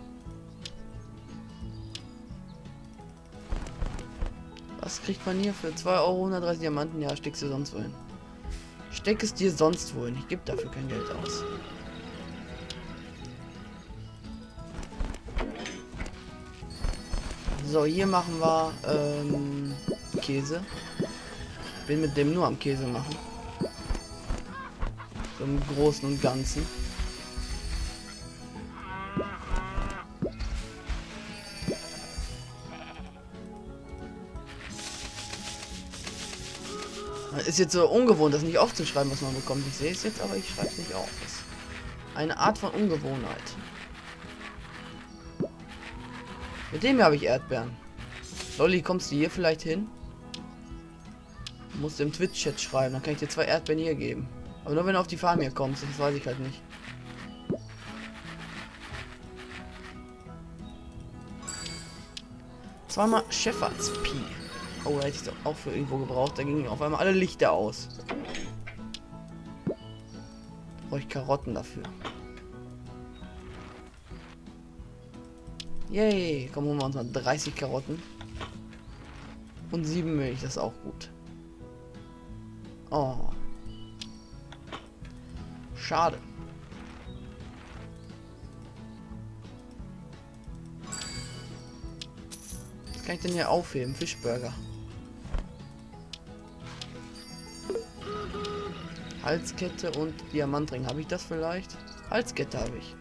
Was kriegt man hier für zwei Euro hundertdreißig Diamanten? Ja, steckst du sonst wohin. Steck es dir sonst wohin. Ich gebe dafür kein Geld aus. So, hier machen wir ähm, Käse. Bin mit dem nur am Käse machen. So im Großen und Ganzen. Ist jetzt so ungewohnt, das nicht aufzuschreiben, was man bekommt. Ich sehe es jetzt, aber ich schreibe es nicht auf. Das ist eine Art von Ungewohnheit. Mit dem hier habe ich Erdbeeren. Lolli, kommst du hier vielleicht hin? Du musst im Twitch-Chat schreiben, dann kann ich dir zwei Erdbeeren hier geben. Aber nur wenn du auf die Farm hier kommst, das weiß ich halt nicht. Zweimal Shepherd's Pea. Oh, da hätte ich es auch für irgendwo gebraucht. Da gingen auf einmal alle Lichter aus. Brauche ich Karotten dafür. Yay, komm, holen wir uns mal dreißig Karotten. Und sieben Milch, das ist auch gut. Oh. Schade. Was kann ich denn hier aufheben? Fischburger. Halskette und Diamantring. Habe ich das vielleicht? Halskette habe ich.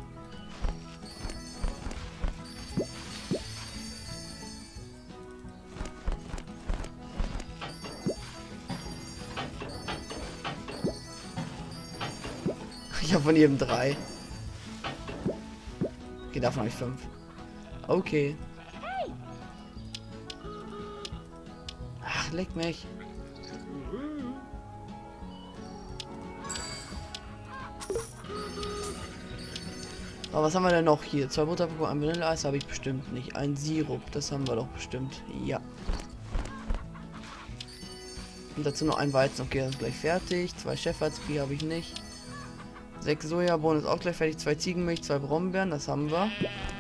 Ich habe von jedem drei. Okay, davon habe ich fünf. Okay. Ach, leck mich. Aber was haben wir denn noch hier? Zwei Butterbrot, ein Vanilleeis habe ich bestimmt nicht. Ein Sirup, das haben wir doch bestimmt. Ja. Und dazu noch ein Weizen. Okay, das ist gleich fertig. Zwei Shepherd's Pea habe ich nicht. Sechs Sojabohnen ist auch gleich fertig. Zwei Ziegenmilch, zwei Brombeeren, das haben wir.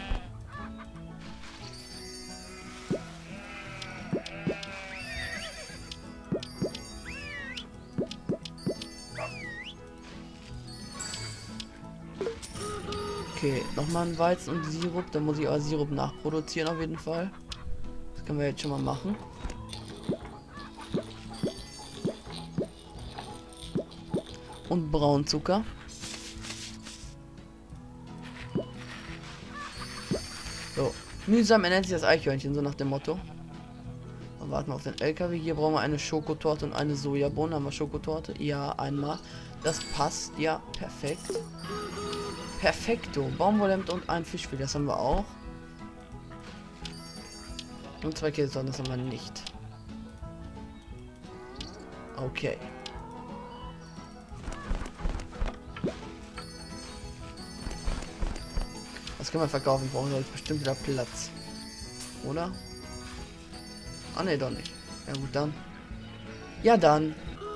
Okay, nochmal ein Weizen und Sirup. Dann muss ich aber Sirup nachproduzieren auf jeden Fall. Das können wir jetzt schon mal machen. Und Braunzucker. So, mühsam ernährt sich das Eichhörnchen, so nach dem Motto. Dann warten wir auf den L K W. Hier brauchen wir eine Schokotorte und eine Sojabohne. Haben wir Schokotorte? Ja, einmal. Das passt. Ja, perfekt. Perfekto. Baumwollhemd und ein Fischfilet. Das haben wir auch. Und zwei Käsesorten. Das haben wir nicht. Okay. Das können wir verkaufen. Brauchen wir jetzt bestimmt wieder Platz. Oder? Ah ne, doch nicht. Ja gut, dann. Ja dann.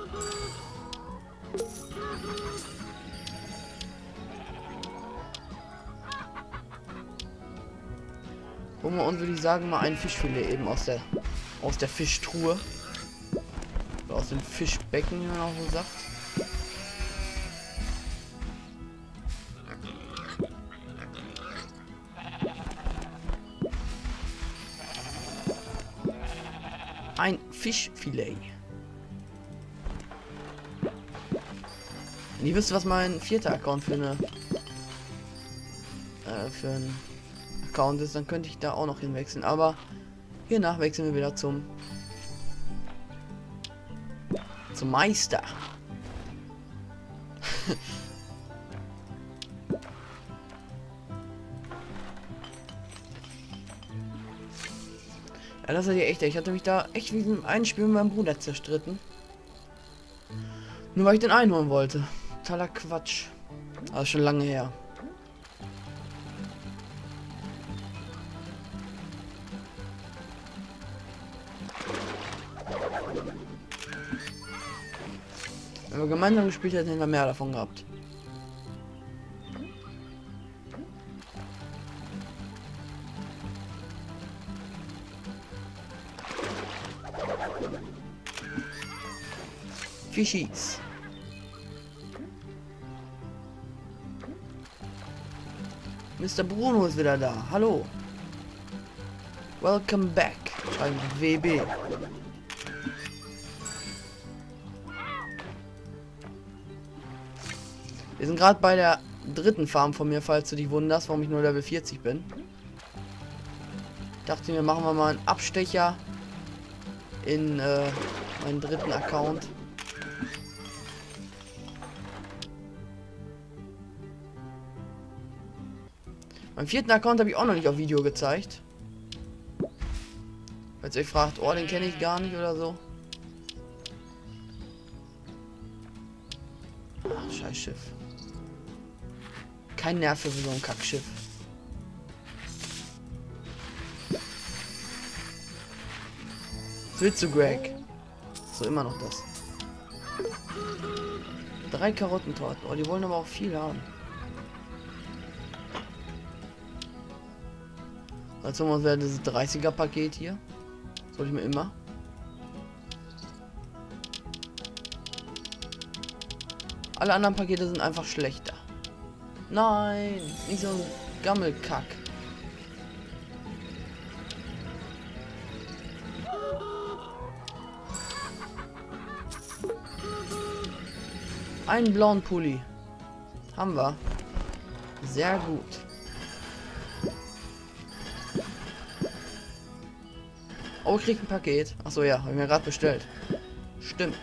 Holen wir uns, würde ich sagen, mal ein Fischfilet eben aus der aus der Fischtruhe. Oder aus dem Fischbecken, wie man auch so sagt. Ein Fischfilet. Und ihr wisst, was mein vierter Account für eine äh, für ein Account ist, dann könnte ich da auch noch hinwechseln. Aber Hiernach wechseln wir wieder zum zum Meister. Ja, das ist ja echt. Ich hatte mich da echt wie in einem Spiel mit meinem Bruder zerstritten. Nur weil ich den einholen wollte. Totaler Quatsch. Also schon lange her. Wenn wir gemeinsam gespielt hätten, hätten wir mehr davon gehabt. Fischies. Mister Bruno ist wieder da. Hallo. Welcome back. Schreiben W B. Wir sind gerade bei der dritten Farm von mir, falls du dich wunderst, warum ich nur Level vierzig bin. Dachte mir, machen wir mal einen Abstecher in äh, meinen dritten Account. Meinen vierten Account habe ich auch noch nicht auf Video gezeigt. Falls ihr euch fragt, oh, den kenne ich gar nicht oder so. Ach, scheiß Schiff. Kein Nerv für so ein Kackschiff. Was willst du, Greg? So, immer noch das. Drei Karottentorten. Oh, die wollen aber auch viel haben. Also was wäre das dreißiger Paket hier. Soll ich mir immer. Alle anderen Pakete sind einfach schlechter. Nein, nicht so ein Gammelkack. Einen blauen Pulli. Haben wir. Sehr gut. Oh, ich krieg ein Paket. Achso, ja, habe ich mir gerade bestellt. Stimmt.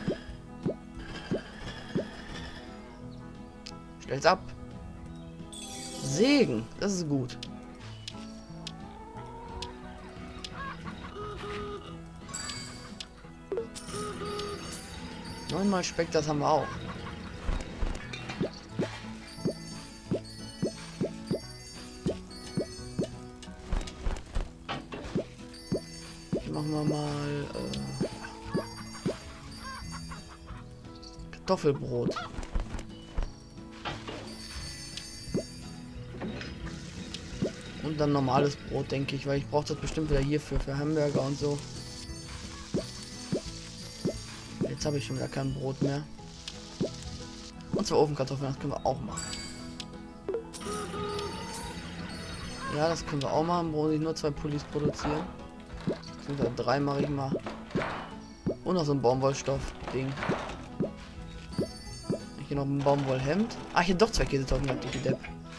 Stell's ab. Segen, das ist gut. Neunmal Speck, das haben wir auch. Hier machen wir mal äh, Kartoffelbrot. Und dann normales Brot, denke ich, weil ich brauche das bestimmt wieder hierfür, für Hamburger und so. Jetzt habe ich schon wieder kein Brot mehr. Und zwei Ofenkartoffeln, das können wir auch machen. Ja, das können wir auch machen, brauche ich nur zwei Pullis produzieren. Beziehungsweise drei mache ich mal. Und noch so ein Baumwollstoff-Ding. Hier noch ein Baumwollhemd. Ah, hier doch zwei Käsetoffen, die Depp.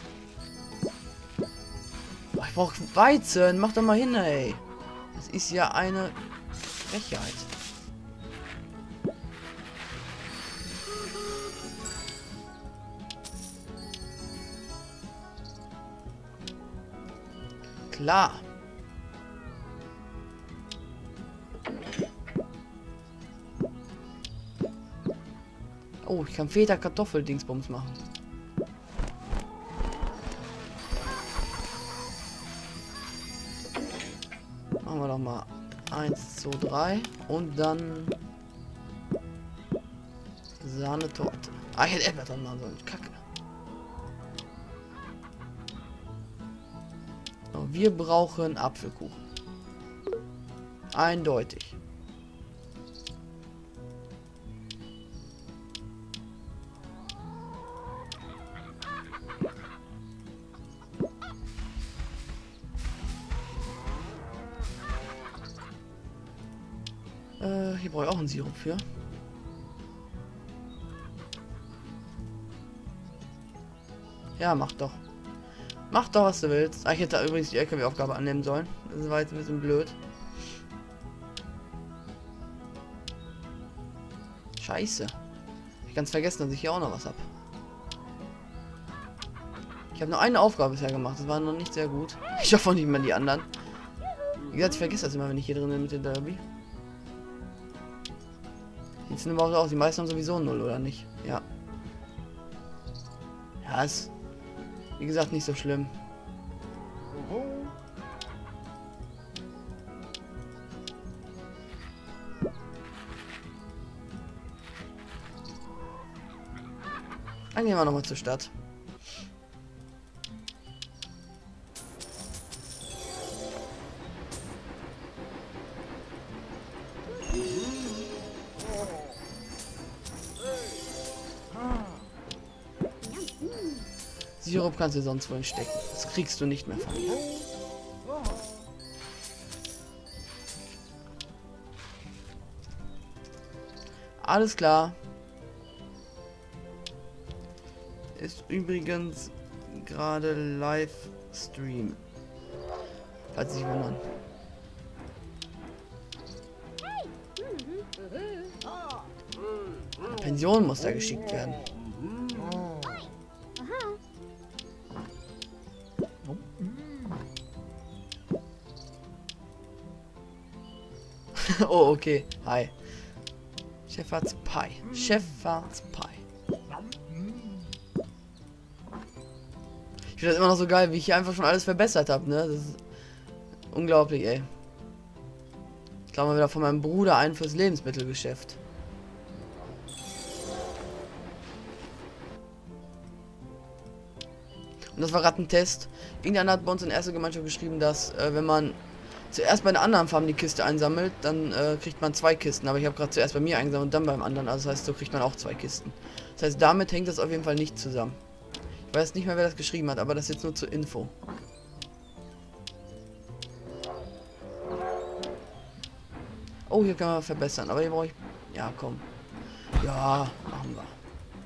Ich brauche Weizen. Mach doch mal hin, ey. Das ist ja eine Frechheit. Klar. Oh, ich kann Feta Kartoffel-Dingsbums machen. Machen wir doch mal eins, zwei, drei und dann Sahnetorte. Ah, ich hätte Erdbeeren machen sollen. Kacke. So, wir brauchen Apfelkuchen. Eindeutig. Äh, hier brauche ich auch einen Sirup für. Ja, mach doch. Mach doch, was du willst. Ah, ich hätte da übrigens die L K W-Aufgabe annehmen sollen. Das war jetzt ein bisschen blöd. Scheiße. Ich ganz vergessen, dass ich hier auch noch was habe. Ich habe nur eine Aufgabe bisher gemacht. Das war noch nicht sehr gut. Ich hoffe auch nicht mehr die anderen. Wie gesagt, ich vergesse das immer, wenn ich hier drin bin mit dem Derby. Wie sieht es überhaupt aus? Die meisten haben sowieso null, oder nicht? Ja. Ja, ist wie gesagt nicht so schlimm. Dann gehen wir nochmal zur Stadt. Sirup kannst du sonst wohin stecken. Das kriegst du nicht mehr von mir. Alles klar. Ist übrigens gerade Livestream. Falls Sie sich wundern. Pension muss da geschickt werden. Oh, okay. Hi. Shepherd's Pie. Shepherd's Pie. Ich finde das immer noch so geil, wie ich hier einfach schon alles verbessert habe, ne? Das ist unglaublich, ey. Ich glaube mal wieder von meinem Bruder ein fürs Lebensmittelgeschäft. Und das war Rattentest. Irgendeiner hat bei uns in der ersten Gemeinschaft geschrieben, dass äh, wenn man zuerst bei den anderen Farben die Kiste einsammelt, dann äh, kriegt man zwei Kisten. Aber ich habe gerade zuerst bei mir eingesammelt und dann beim anderen. Also das heißt, so kriegt man auch zwei Kisten. Das heißt, damit hängt das auf jeden Fall nicht zusammen. Ich weiß nicht mehr, wer das geschrieben hat, aber das jetzt nur zur Info. Oh, hier kann man verbessern. Aber hier brauche ich... Ja, komm. Ja, machen wir.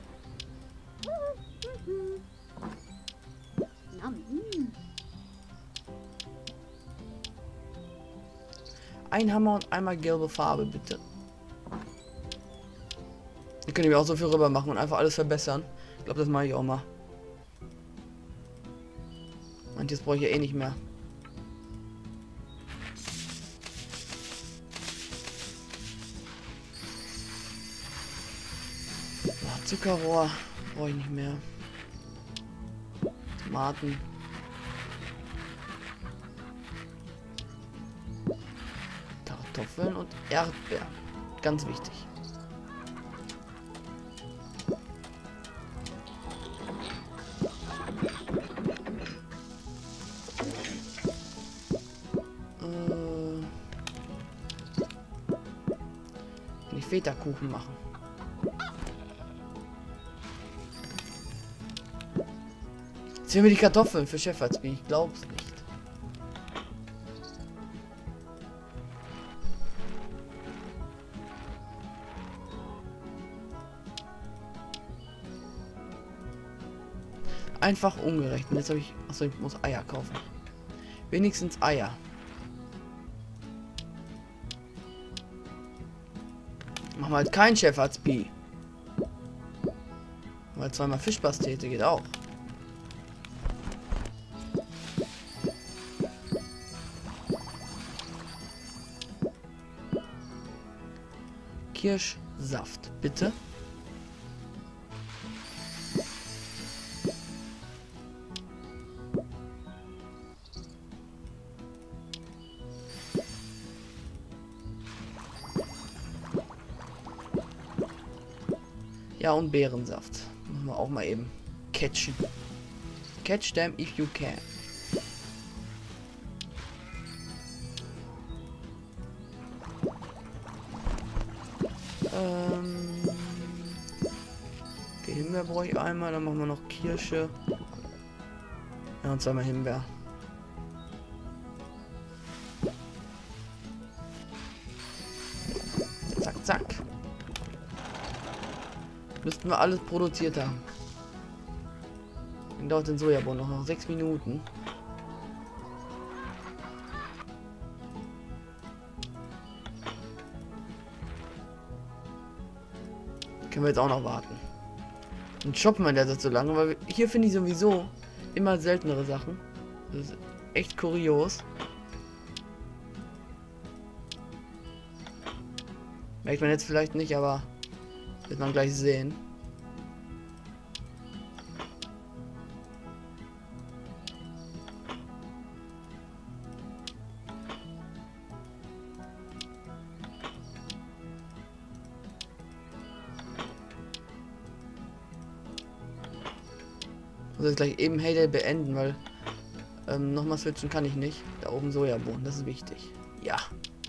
Ein Hammer und einmal gelbe Farbe, bitte. Da können wir auch so viel rüber machen und einfach alles verbessern. Ich glaube, das mache ich auch mal. Manches brauche ich ja eh nicht mehr. Oh, Zuckerrohr brauche ich nicht mehr. Tomaten. Kartoffeln und Erdbeeren. Ganz wichtig. Äh, kann ich Feta-Kuchen machen? Jetzt sehen wir die Kartoffeln für Shepherd's Pie. Ich glaub's nicht. Einfach ungerecht. Und jetzt habe ich... Achso, ich muss Eier kaufen. Wenigstens Eier. Machen wir halt kein Shepherd's Pie. Weil zweimal Fischpastete geht auch. Kirschsaft, bitte. Ja, und Beerensaft. Müssen wir auch mal eben catchen. Catch them if you can. Ähm, okay, Himbeer brauche ich einmal, dann machen wir noch Kirsche. Ja, und zweimal Himbeer. Zack, zack. Müssten wir alles produziert haben. Dann dauert den Sojabohnen noch, noch sechs Minuten. Können wir jetzt auch noch warten. Und shoppen wir derzeit so lange, weil hier finde ich sowieso immer seltenere Sachen. Das ist echt kurios. Merkt man jetzt vielleicht nicht, aber wird man gleich sehen. Ich muss jetzt gleich eben Heyday beenden, weil ähm, nochmal switchen kann ich nicht. Da oben Sojabohnen, das ist wichtig. Ja.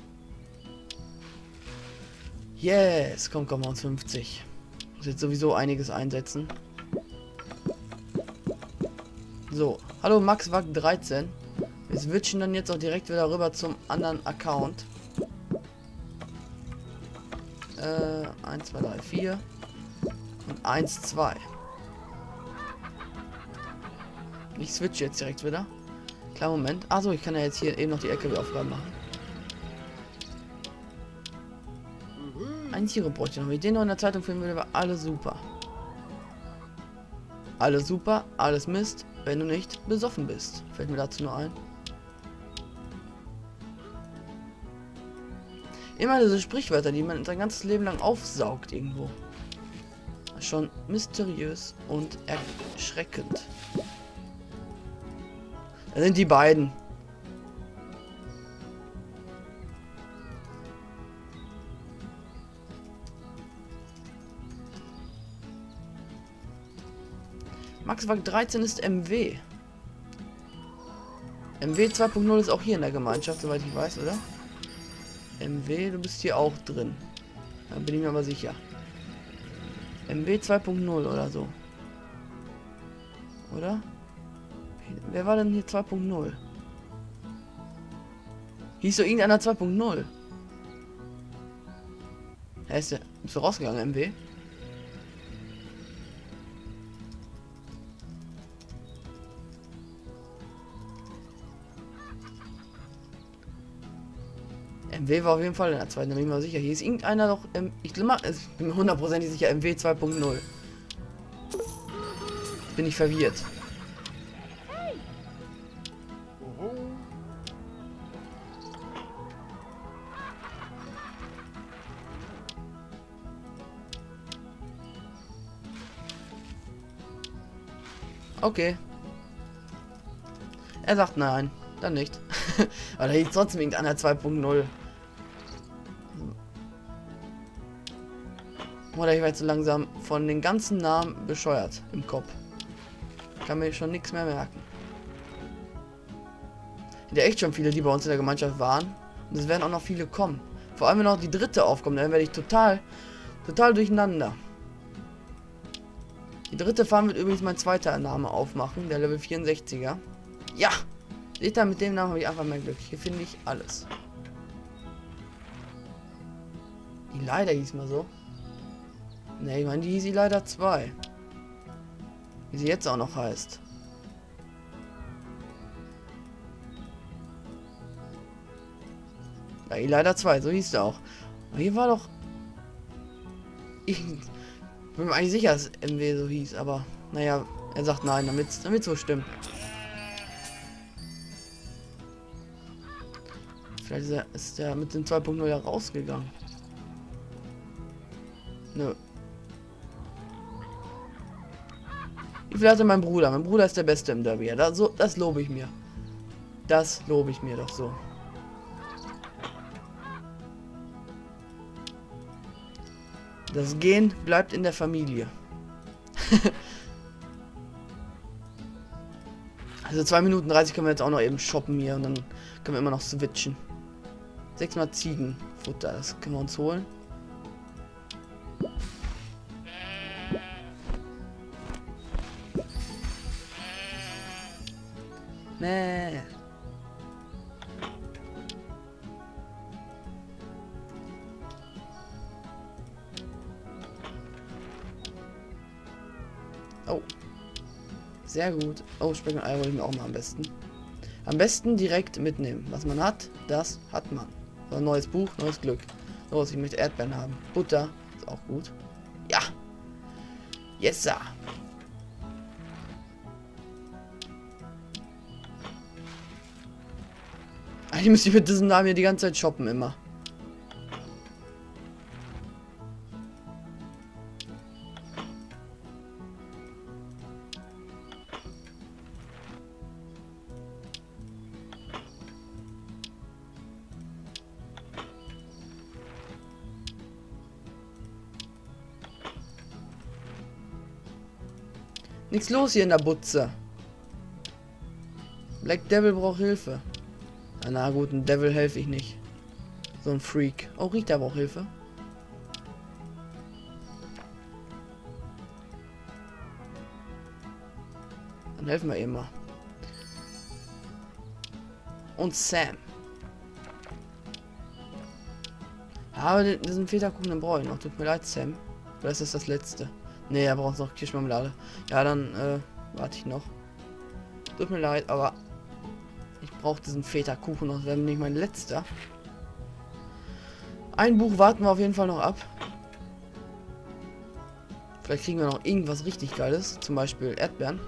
Yes, komm, komm, uns fünfzig. Muss jetzt sowieso einiges einsetzen. So, hallo Max Wack dreizehn. Wir switchen dann jetzt auch direkt wieder rüber zum anderen Account. Äh, eins, zwei, drei, vier und eins, zwei. Ich switche jetzt direkt wieder. Klar, Moment. Achso, ich kann ja jetzt hier eben noch die L K W-Aufgaben machen. Ein Tiere bräuchte ich noch. Wenn ich den noch in der Zeitung finden würde, war alles super. Alles super, alles Mist, wenn du nicht besoffen bist. Fällt mir dazu nur ein. Immer diese Sprichwörter, die man sein ganzes Leben lang aufsaugt irgendwo. Schon mysteriös und erschreckend. Das sind die beiden. Max Wack dreizehn ist M W. M W zwei Punkt null ist auch hier in der Gemeinschaft, soweit ich weiß, oder? M W, du bist hier auch drin. Da bin ich mir aber sicher. M W zwei Punkt null oder so. Oder? Wer war denn hier zwei Punkt null? Hieß so irgendeiner zwei Punkt null. Hä, ist der... Bist du rausgegangen, M W? M W war auf jeden Fall in der zweiten, da bin ich mir sicher. Hier ist irgendeiner doch... Ähm, ich bin mir hundertprozentig sicher, M W zwei Punkt null. Bin ich verwirrt. Okay. Er sagt nein, dann nicht. Aber da hieß trotzdem irgendeiner zwei Punkt null. Oder ich werde so langsam von den ganzen Namen bescheuert im Kopf. Kann mir schon nichts mehr merken. Ja, echt schon viele, die bei uns in der Gemeinschaft waren. Und es werden auch noch viele kommen. Vor allem, wenn auch die dritte aufkommt, dann werde ich total, total durcheinander. Die dritte Farm wird übrigens mein zweiter Name aufmachen, der Level vierundsechziger. Ja! Seht ihr, mit dem Namen habe ich einfach mehr Glück. Hier finde ich alles. Die Leider hieß mal so. Ne, ich meine, die hieß die Leider zwei. Wie sie jetzt auch noch heißt. Ja, die Leider zwei, so hieß der auch. Aber hier war doch... Ich bin mir eigentlich sicher, dass M W so hieß, aber... Naja, er sagt nein, damit es so stimmt. Vielleicht ist er, ist der mit dem zwei Punkt null ja rausgegangen. Nö. Wie viel hatte mein Bruder? Mein Bruder ist der Beste im Derby. Ja, das, so, das lobe ich mir. Das lobe ich mir doch so. Das Gen bleibt in der Familie. Also zwei Minuten dreißig können wir jetzt auch noch eben shoppen hier und dann können wir immer noch switchen. Sechsmal Ziegenfutter, das können wir uns holen. Nee. Oh. Sehr gut. Oh, Speck und Ei hole ich mir auch mal am besten. Am besten direkt mitnehmen. Was man hat, das hat man. So, neues Buch, neues Glück. Los, ich möchte Erdbeeren haben. Butter ist auch gut. Ja. Yes, sir. Eigentlich müsste ich mit diesem Namen hier die ganze Zeit shoppen immer. Nichts los hier in der Butze. Black Devil braucht Hilfe. Na, na gut, ein Devil helfe ich nicht. So ein Freak. Oh, Rita braucht Hilfe. Dann helfen wir ihm mal. Und Sam. Aber diesen Feta-Kuchen, den brauche ich noch. Tut mir leid, Sam. Oder ist das das letzte? Ne, er braucht noch Kirschmarmelade. Ja, dann äh, warte ich noch. Tut mir leid, aber ich brauche diesen Feta-Kuchen noch. Das wäre nicht mein letzter. Ein Buch warten wir auf jeden Fall noch ab. Vielleicht kriegen wir noch irgendwas richtig Geiles. Zum Beispiel Erdbeeren.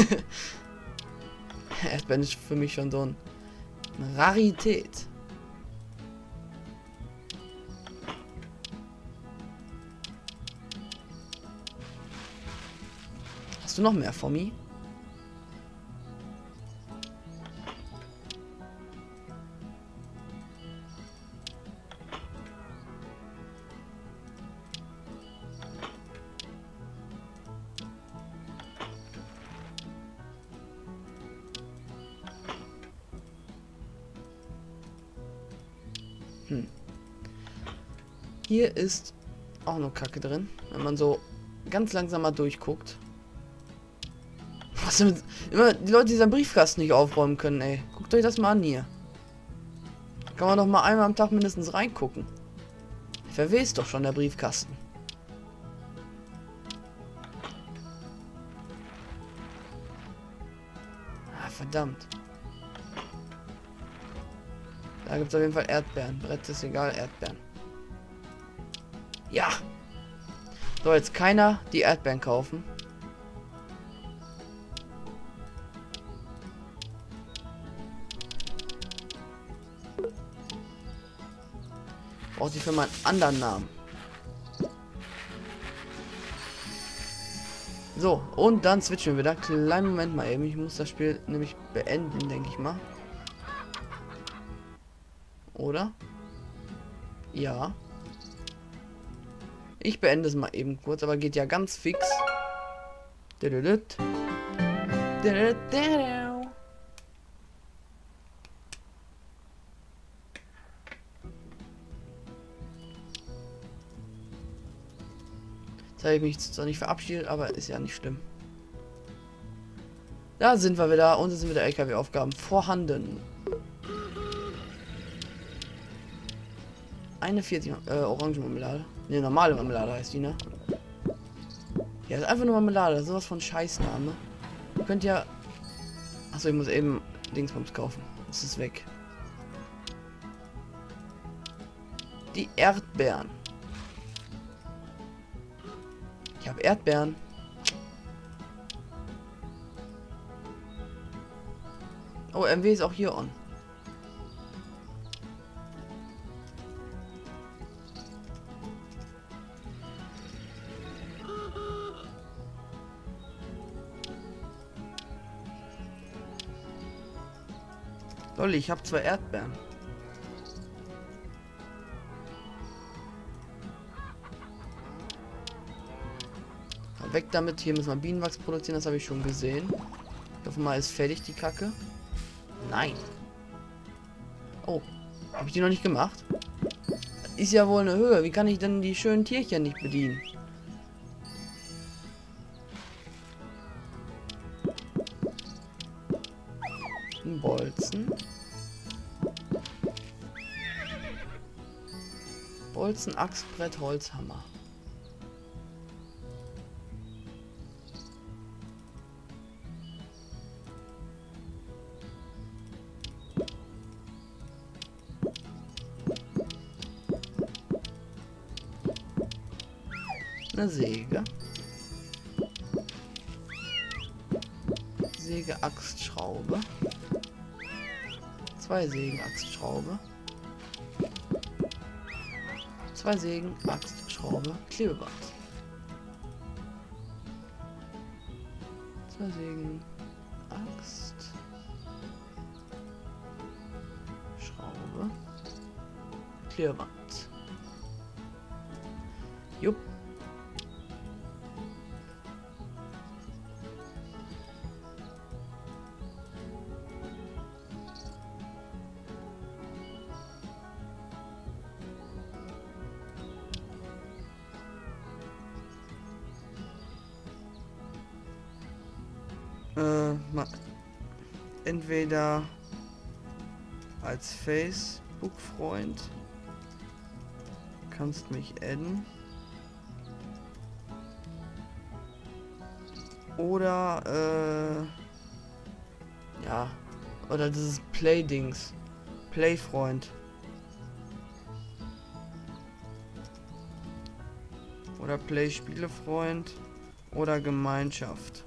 Erdbeeren ist für mich schon so ein, eine Rarität. Hast du noch mehr von mir? Hm. Hier ist auch noch Kacke drin, wenn man so ganz langsam mal durchguckt. Was damit, immer die Leute, die diesen Briefkasten nicht aufräumen können, ey. Guckt euch das mal an hier. Kann man doch mal einmal am Tag mindestens reingucken. Verwest doch schon der Briefkasten. Ah, verdammt. Da gibt es auf jeden Fall Erdbeeren. Brett ist egal, Erdbeeren. Ja! Soll jetzt keiner die Erdbeeren kaufen. Braucht die für meinen anderen Namen. So, und dann switchen wir wieder. Kleinen Moment mal eben. Ich muss das Spiel nämlich beenden, denke ich mal. Oder? Ja. Ich beende es mal eben kurz, aber geht ja ganz fix. Jetzt habe ich mich zwar nicht verabschiedet, aber ist ja nicht schlimm. Da sind wir wieder und es sind wieder L K W-Aufgaben vorhanden. Eine vierzig äh, Orangenmarmelade. Ne, normale Marmelade heißt die, ne? Ja, ist einfach nur Marmelade. Sowas von Scheißname. Ihr könnt ja... Achso, ich muss eben Dingsbums kaufen. Es ist weg. Die Erdbeeren. Ich habe Erdbeeren. Oh, M W ist auch hier on. Lolli, ich habe zwei Erdbeeren. Weg damit, hier müssen wir Bienenwachs produzieren, das habe ich schon gesehen. Ich hoffe mal, ist fertig die Kacke. Nein. Oh, habe ich die noch nicht gemacht? Ist ja wohl eine Höhe. Wie kann ich denn die schönen Tierchen nicht bedienen? Ein Bolzen. Bolzen, Axtbrett, Holzhammer. Eine Säge. Säge, Axt, Schraube. Zwei Sägen, Axt, Schraube. Zwei Sägen, Axt, Schraube, Klebeband. Zwei Sägen, Axt, Schraube, Klebeband. Jupp. Äh, ma entweder als Facebook-Freund kannst mich adden oder äh, ja, oder dieses Play-Dings, Play-Freund oder Play-Spiele-Freund oder Gemeinschaft.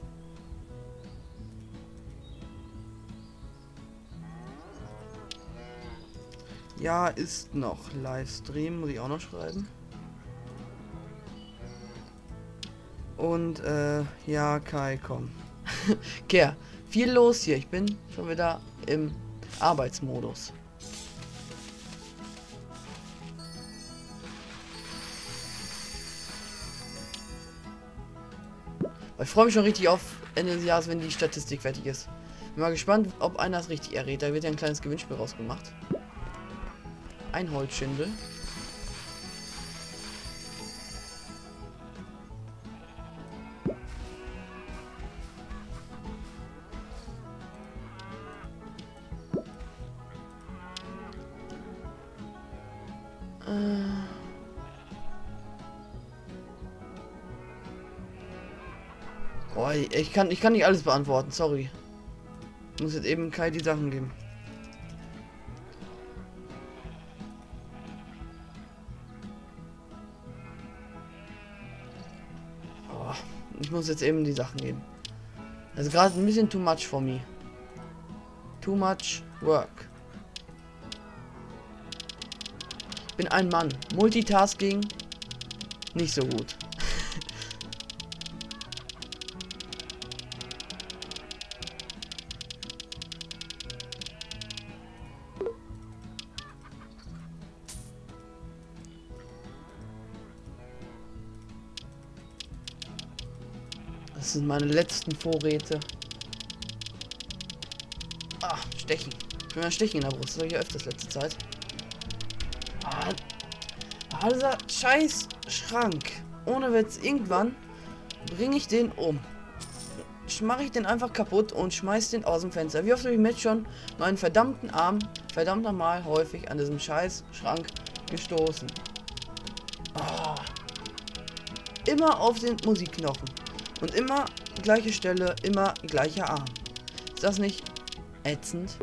Ja, ist noch Livestream, muss ich auch noch schreiben. Und, äh, ja, Kai, komm. Kehr, viel los hier. Ich bin schon wieder im Arbeitsmodus. Ich freue mich schon richtig auf Ende des Jahres, wenn die Statistik fertig ist. Bin mal gespannt, ob einer es richtig errät. Da wird ja ein kleines Gewinnspiel rausgemacht. Ein Holzschindel. Äh. Oh, ich kann, ich kann nicht alles beantworten, sorry. Ich muss jetzt eben Kai die Sachen geben. Ich muss jetzt eben die Sachen geben. Also gerade ein bisschen too much for me. Too much work. Ich bin ein Mann. Multitasking nicht so gut. Das sind meine letzten Vorräte. Ah, Stechen. Ich bin mal Stechen in der Brust. Das habe ich ja öfters letzte Zeit. Ah, ah, dieser scheiß Schrank. Ohne Witz. Irgendwann bringe ich den um. Mache ich den einfach kaputt und schmeiß den aus dem Fenster. Wie oft habe ich mit schon meinen verdammten Arm, verdammt nochmal häufig an diesem scheiß Schrank gestoßen. Ah. Immer auf den Musikknochen. Und immer gleiche Stelle, immer gleicher Arm. Ist das nicht ätzend?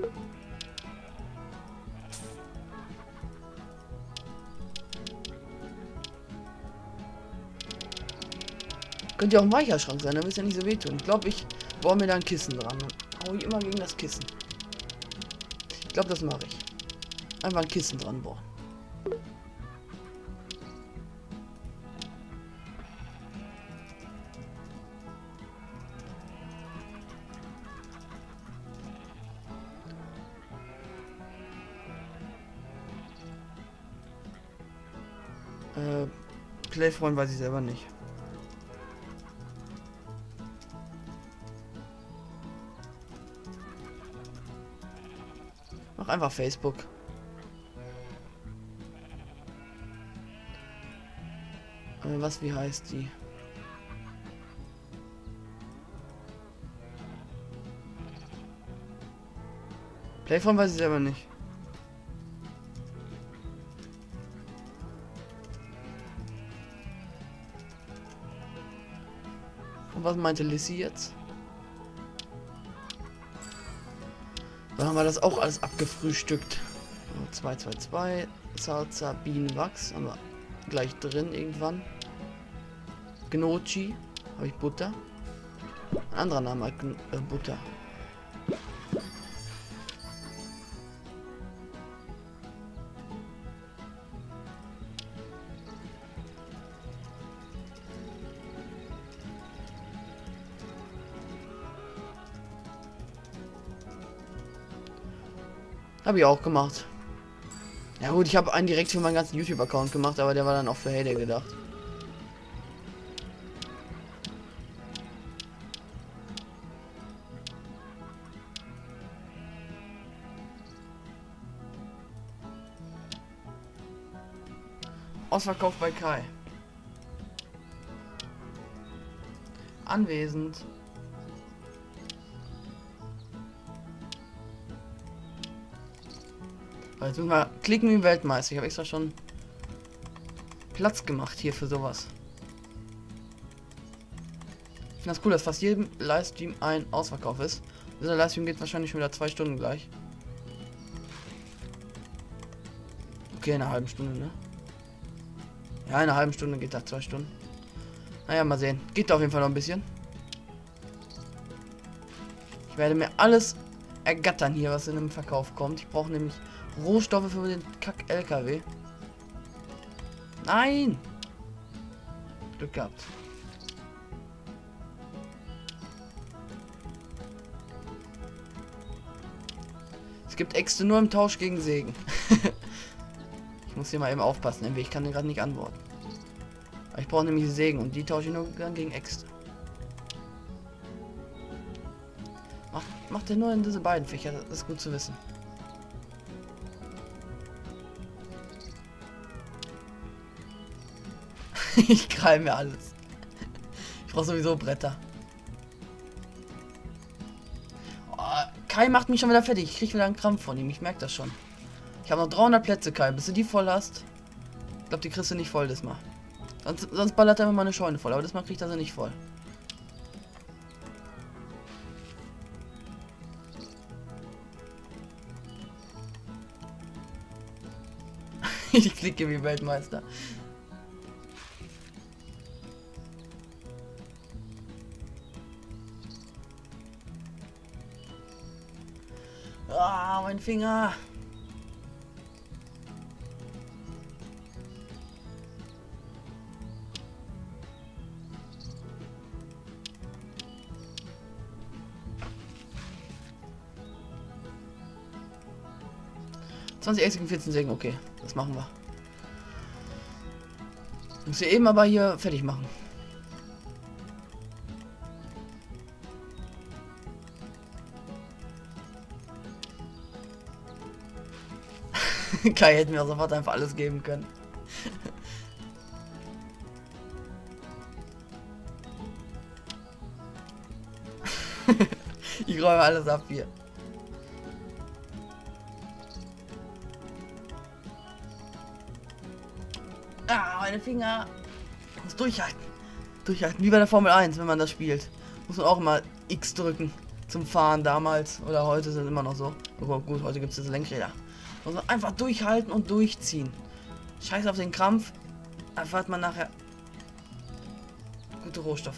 Könnte ja auch ein weicher Schrank sein, dann wird es ja nicht so wehtun. Ich glaube, ich baue mir da ein Kissen dran. Dann hau ich immer gegen das Kissen. Ich glaube, das mache ich. Einfach ein Kissen dran bauen. Äh, Playfreund weiß ich selber nicht. Mach einfach Facebook. Äh, was, wie heißt die? Playfreund weiß ich selber nicht. Und was meinte Lissy jetzt? Dann haben wir das auch alles abgefrühstückt. zwei zwei zwei, Salsa, Bienenwachs, haben wir gleich drin irgendwann. Gnocchi, habe ich Butter. Ein anderer Name hat äh, Butter. Habe ich auch gemacht. Ja gut, ich habe einen direkt für meinen ganzen YouTube-Account gemacht, aber der war dann auch für Heyday gedacht. Ausverkauf bei Kai. Anwesend. Jetzt müssen wir klicken wie Weltmeister. Ich habe extra schon Platz gemacht hier für sowas. Ich finde das cool, dass fast jedem Livestream ein Ausverkauf ist. Dieser Livestream geht wahrscheinlich schon wieder zwei Stunden gleich. Okay, in einer halben Stunde, ne? Ja, in einer halben Stunde geht das zwei Stunden. Naja, mal sehen. Geht auf jeden Fall noch ein bisschen. Ich werde mir alles ergattern hier, was in dem Verkauf kommt. Ich brauche nämlich Rohstoffe für den Kack-L K W. Nein! Glück gehabt. Es gibt Äxte nur im Tausch gegen Sägen. Ich muss hier mal eben aufpassen, irgendwie ich kann den gerade nicht antworten. Aber ich brauche nämlich Sägen und die tausche ich nur dann gegen Äxte. Macht, macht er nur in diese beiden Fächer, das ist gut zu wissen. Ich greife mir alles. Ich brauche sowieso Bretter. Oh, Kai macht mich schon wieder fertig. Ich kriege wieder einen Krampf von ihm. Ich merke das schon. Ich habe noch dreihundert Plätze, Kai. Bis du die voll hast. Ich glaube, die kriegst du nicht voll das Mal. Sonst, sonst ballert er immer meine Scheune voll. Aber das Mal kriegt er sie nicht voll. Ich klicke wie Weltmeister. Ah, mein Finger. zwanzig Äxte gegen vierzehn Sägen, okay. Das machen wir. Muss ich eben aber hier fertig machen. Kai hätte mir sofort einfach alles geben können. Ich räume alles ab hier. Ah, meine Finger. Ich muss durchhalten. Durchhalten. Wie bei der Formel eins, wenn man das spielt. Muss man auch immer X drücken. Zum Fahren damals. Oder heute sind immer noch so. Oh gut, heute gibt es diese Lenkräder. Muss man einfach durchhalten und durchziehen. Scheiß auf den Krampf. Erfahrt man nachher gute Rohstoffe.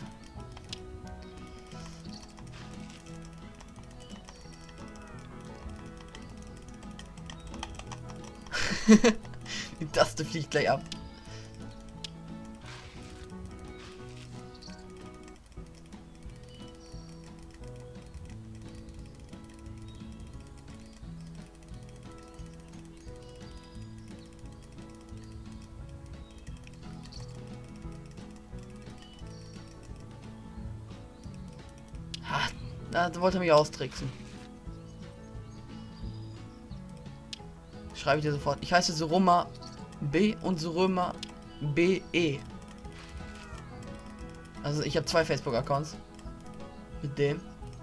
Die Taste fliegt gleich ab. Ha, da wollte er mich austricksen. Schreibe ich dir sofort. Ich heiße Suroma B und Suroma B E. Also ich habe zwei Facebook-Accounts. Mit dem.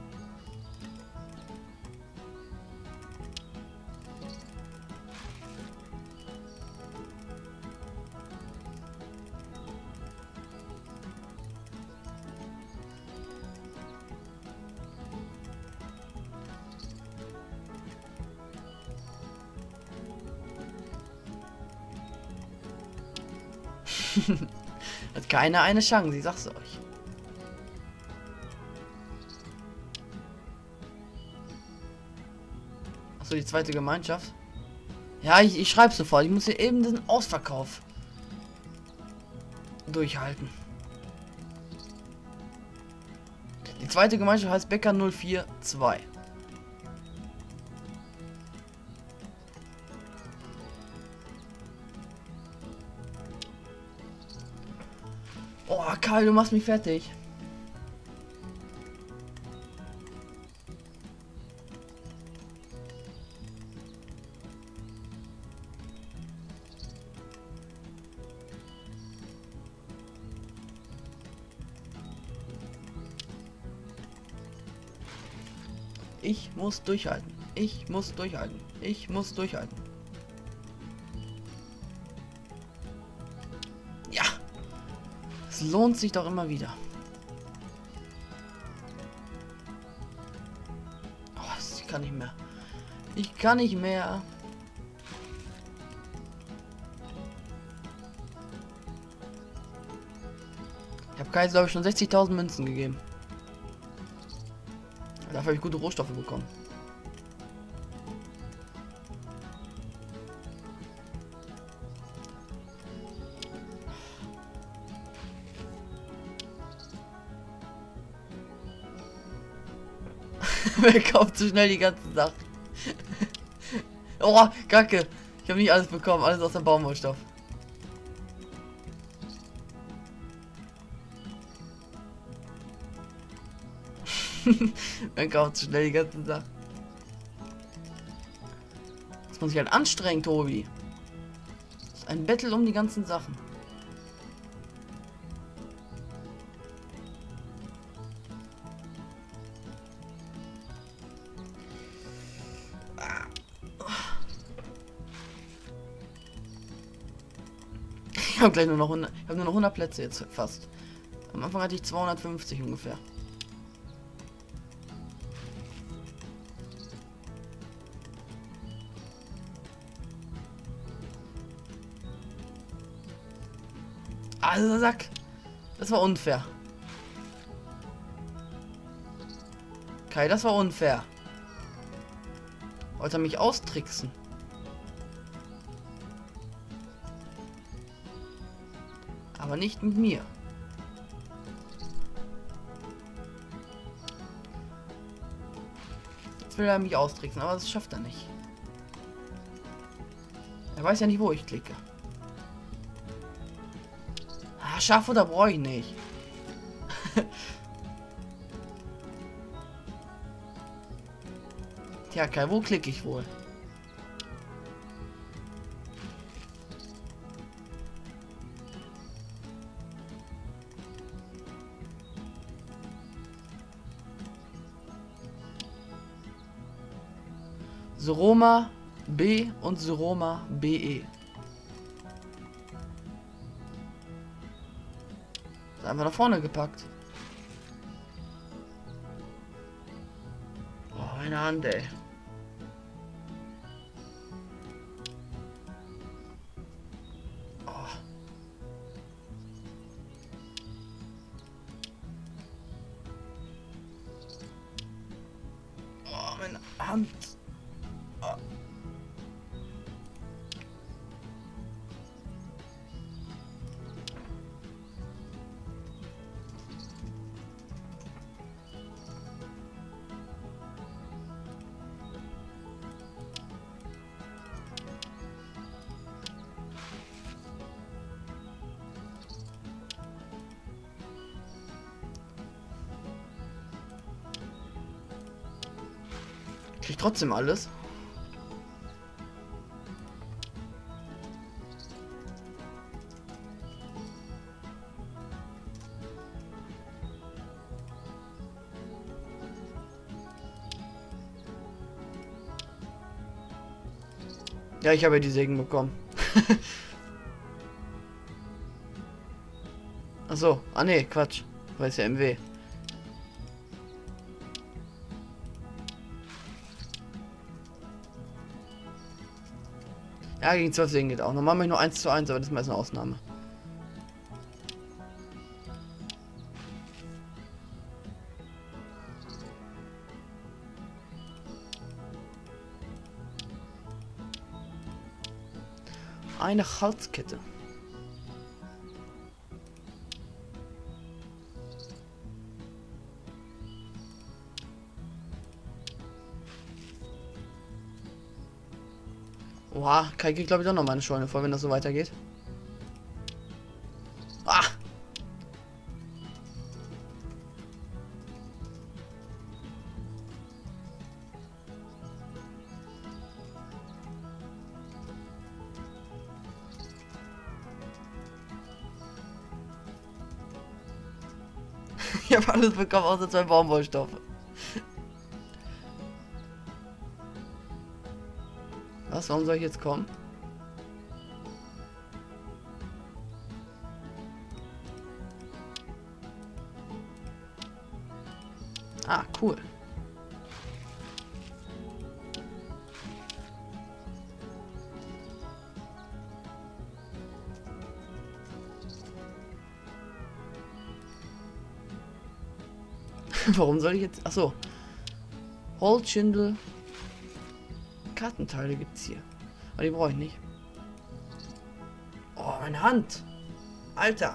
Hat keiner eine Chance, ich sag's euch. Achso, die zweite Gemeinschaft. Ja, ich, ich schreibe sofort. Ich muss hier eben den Ausverkauf durchhalten. Die zweite Gemeinschaft heißt Bäcker null vier zwei. Oh, Kai, du machst mich fertig. Ich muss durchhalten. Ich muss durchhalten. Ich muss durchhalten. Ja. Es lohnt sich doch immer wieder. Oh, ich kann nicht mehr. Ich kann nicht mehr. Ich habe Kai, glaube ich, schon sechzigtausend Münzen gegeben. Dafür habe ich gute Rohstoffe bekommen. Wer kauft so schnell die ganzen Sachen? Oh, Kacke. Ich habe nicht alles bekommen, alles aus dem Baumwollstoff. Wer kauft so schnell die ganzen Sachen? Das muss ich halt anstrengen, Tobi. Das ist ein Battle um die ganzen Sachen. Ich habe gleich nur noch hundert, ich habe nur noch hundert Plätze jetzt fast. Am Anfang hatte ich zweihundertfünfzig ungefähr. Also Sack. Das war unfair. Kai, das war unfair. Wollte er mich austricksen? Aber nicht mit mir. Jetzt will er mich austricksen, aber das schafft er nicht. Er weiß ja nicht, wo ich klicke. Ah, scharf oder brauche ich nicht. Tja, Kai, wo klicke ich wohl? Soroma B und Soroma B E. Ist einfach nach vorne gepackt. Oh, meine Hand, ey. Oh. Oh, meine Hand. Oh. Krieg trotzdem alles. Ja, ich habe ja die Segen bekommen. Ach so, ah ne, Quatsch. Weiß ja M W. Ja, gegen zwölf Segen geht auch. Normal mache ich nur eins zu eins, aber das ist meist eine Ausnahme. Eine Halskette. Oha, Kai kriegt glaube ich doch noch mal eine Scheune voll, wenn das so weitergeht. Ah! Ich habe alles bekommen, außer zwei Baumwollstoffe. Was? Warum soll ich jetzt kommen? Ah, cool. Warum soll ich jetzt... Achso. Holzschindel. Kartenteile gibt's hier. Aber die brauche ich nicht. Oh, meine Hand. Alter.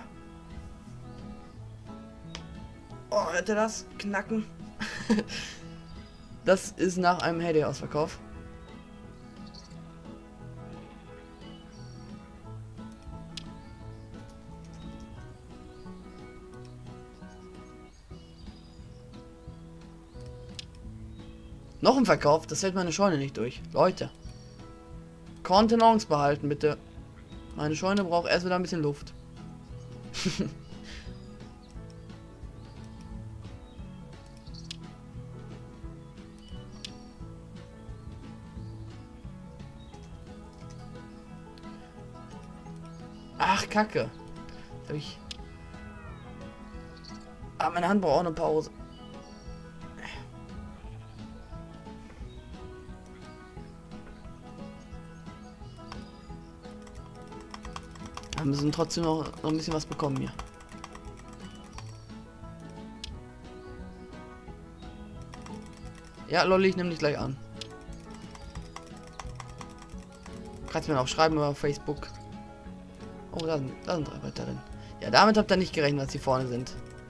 Oh, hört ihr das? Knacken. Das ist nach einem Heyday-Ausverkauf. Noch ein Verkauf? Das hält meine Scheune nicht durch. Leute. Kontenance behalten, bitte. Meine Scheune braucht erst wieder ein bisschen Luft. Ach, Kacke. Hab ich... Ah, meine Hand braucht auch eine Pause. Wir müssen trotzdem noch, noch ein bisschen was bekommen hier. Ja, Lolli, ich nehme dich gleich an. Kannst mir auch schreiben über Facebook. Oh, da sind, da sind drei weiterhin. Ja, damit habt ihr nicht gerechnet, dass die vorne sind.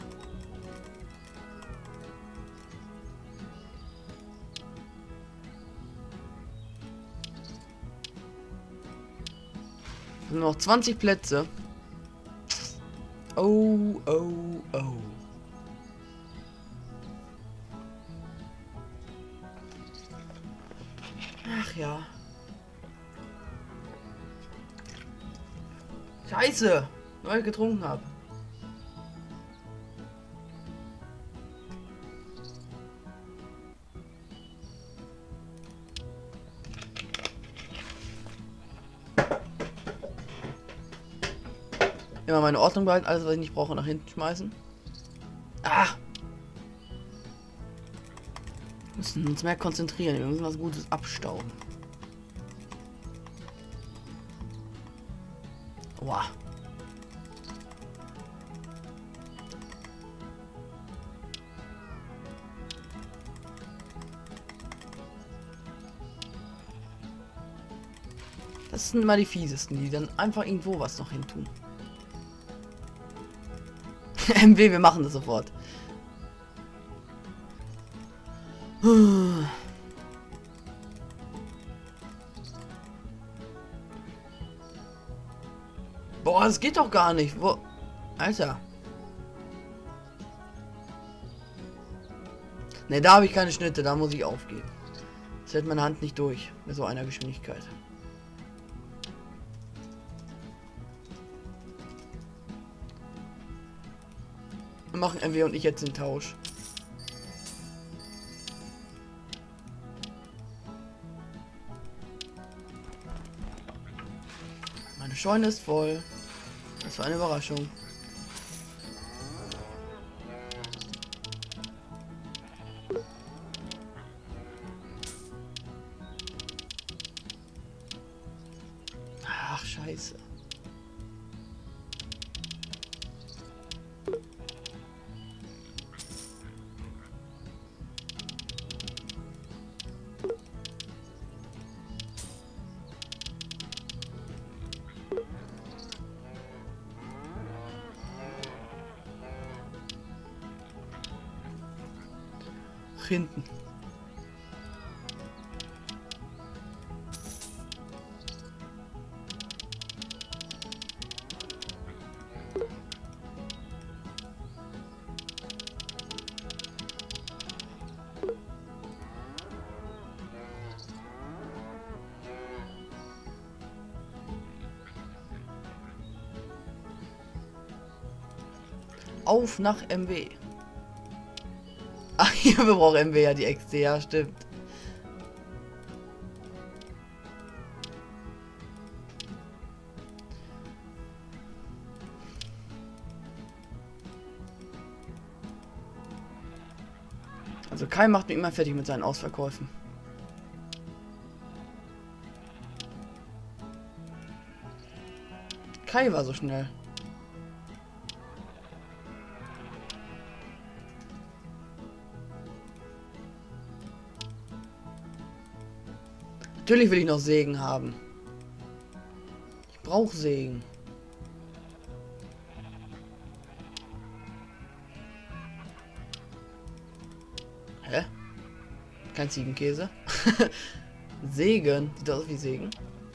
Nur noch zwanzig Plätze. Oh, oh, oh. Ach ja. Scheiße, weil ich getrunken habe. Immer meine Ordnung behalten, alles was ich nicht brauche nach hinten schmeißen. Ah! Wir müssen uns mehr konzentrieren, wir müssen was Gutes abstauben. Wow. Das sind immer die fiesesten, die dann einfach irgendwo was noch hin tun. M W, wir machen das sofort. Boah, das geht doch gar nicht. Wo? Alter. Ne, da habe ich keine Schnitte, da muss ich aufgeben. Das hält meine Hand nicht durch mit so einer Geschwindigkeit. Wir machen M W und ich jetzt den Tausch. Meine Scheune ist voll. Das war eine Überraschung. Ach, scheiße. Hinten. Auf nach M W. Wir brauchen M W ja die X T, ja, stimmt. Also Kai macht mich immer fertig mit seinen Ausverkäufen. Kai war so schnell. Natürlich will ich noch Segen haben. Ich brauche Segen. Hä? Kein Ziegenkäse. Segen. Sieht aus wie Segen.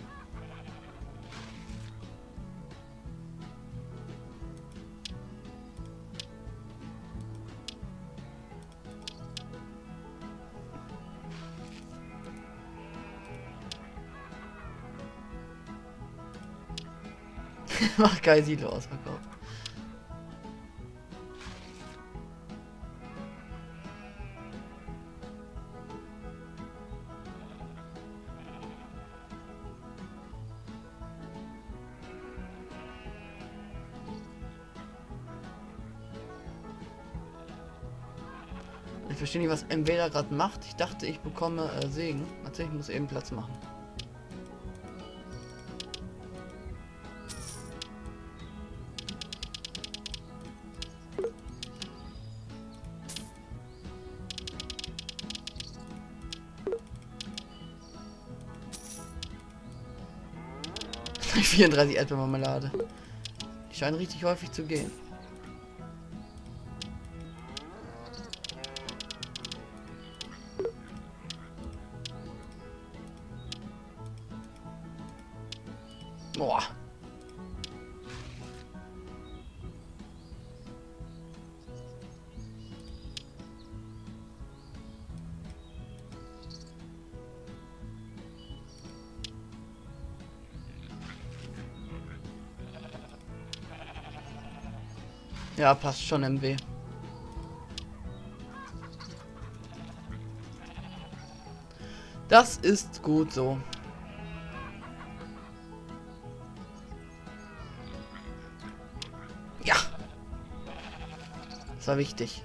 Mach geil Silo ausverkauft. Ich verstehe nicht, was M W da gerade macht. Ich dachte, ich bekomme äh, Segen. Natürlich muss eben Platz machen. vierunddreißig Erdbeermarmelade. Die scheinen richtig häufig zu gehen. Boah. Ja, passt schon, M W. Das ist gut so. Ja. Das war wichtig.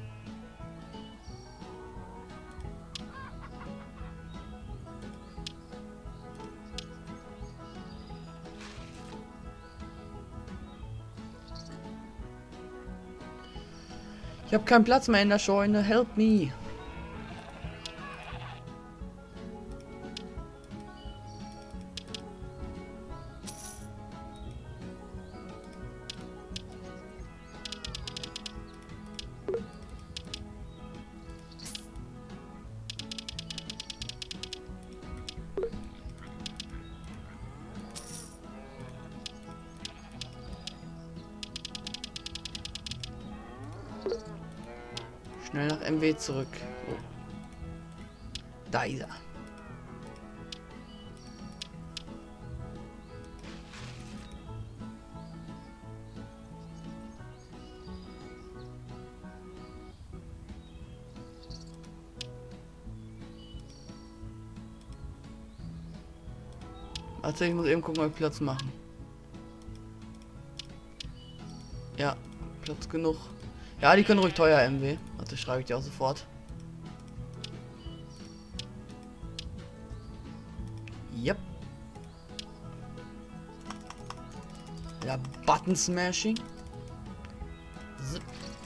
Ich habe keinen Platz mehr in der Scheune. Help me. Schnell nach M W zurück. Oh. Da ist er. Also ich muss eben gucken, ob ich Platz machen. Ja, Platz genug. Ja, die können ruhig teuer M W. Also schreibe ich dir auch sofort. Yep. Ja, Button Smashing. Zip.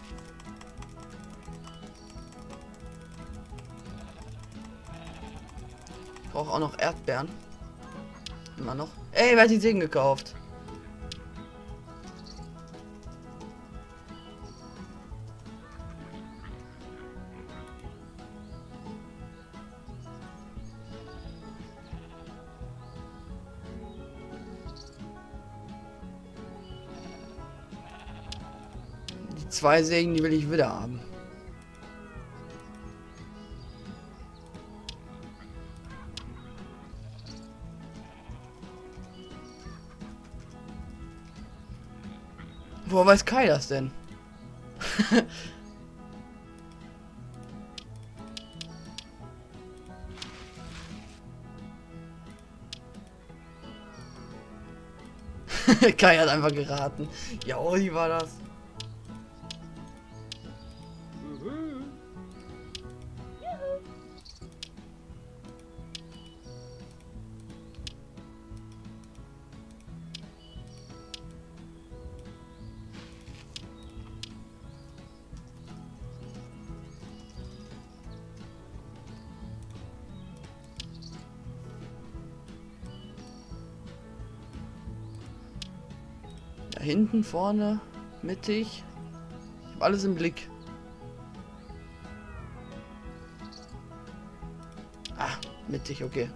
Ich brauche auch noch Erdbeeren. Immer noch. Ey, wer hat die Segen gekauft? Die zwei Segen, die will ich wieder haben. Woher weiß Kai das denn? Kai hat einfach geraten. Ja, wie war das? Da hinten, vorne, mittig. Ich habe alles im Blick. Ah, mittig, okay.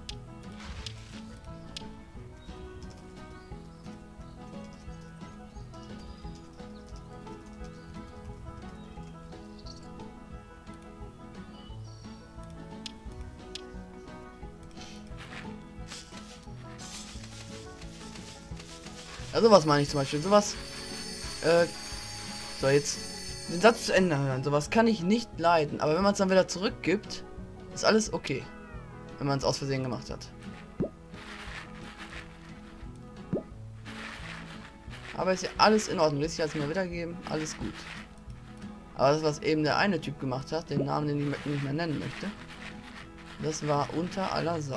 Ja, sowas meine ich zum Beispiel. Sowas. Äh, so, jetzt den Satz zu Ende hören. Sowas kann ich nicht leiden. Aber wenn man es dann wieder zurückgibt, ist alles okay. Wenn man es aus Versehen gemacht hat. Aber ist ja alles in Ordnung. Lässt sich jetzt mal wiedergeben. Alles gut. Aber das, was eben der eine Typ gemacht hat, den Namen, den ich nicht mehr nennen möchte, das war unter aller Sau.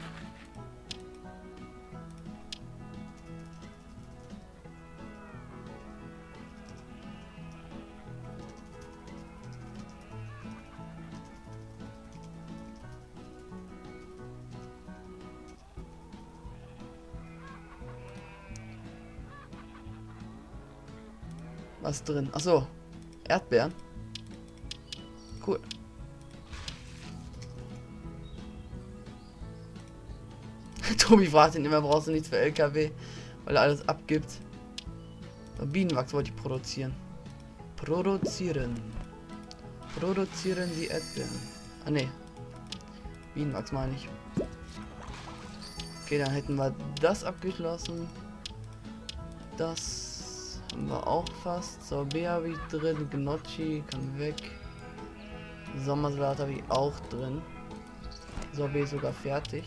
Was drin? Achso. Erdbeeren. Cool. Tobi fragt ihn immer, brauchst du nichts für L K W, weil er alles abgibt. Und Bienenwachs wollte ich produzieren. Produzieren. Produzieren die Erdbeeren. Ah ne. Bienenwachs meine ich. Okay, dann hätten wir das abgeschlossen. Das haben wir auch fast. Sorbet habe ich drin. Gnocchi kann weg. Sommersalat habe ich auch drin. Sorbet sogar fertig.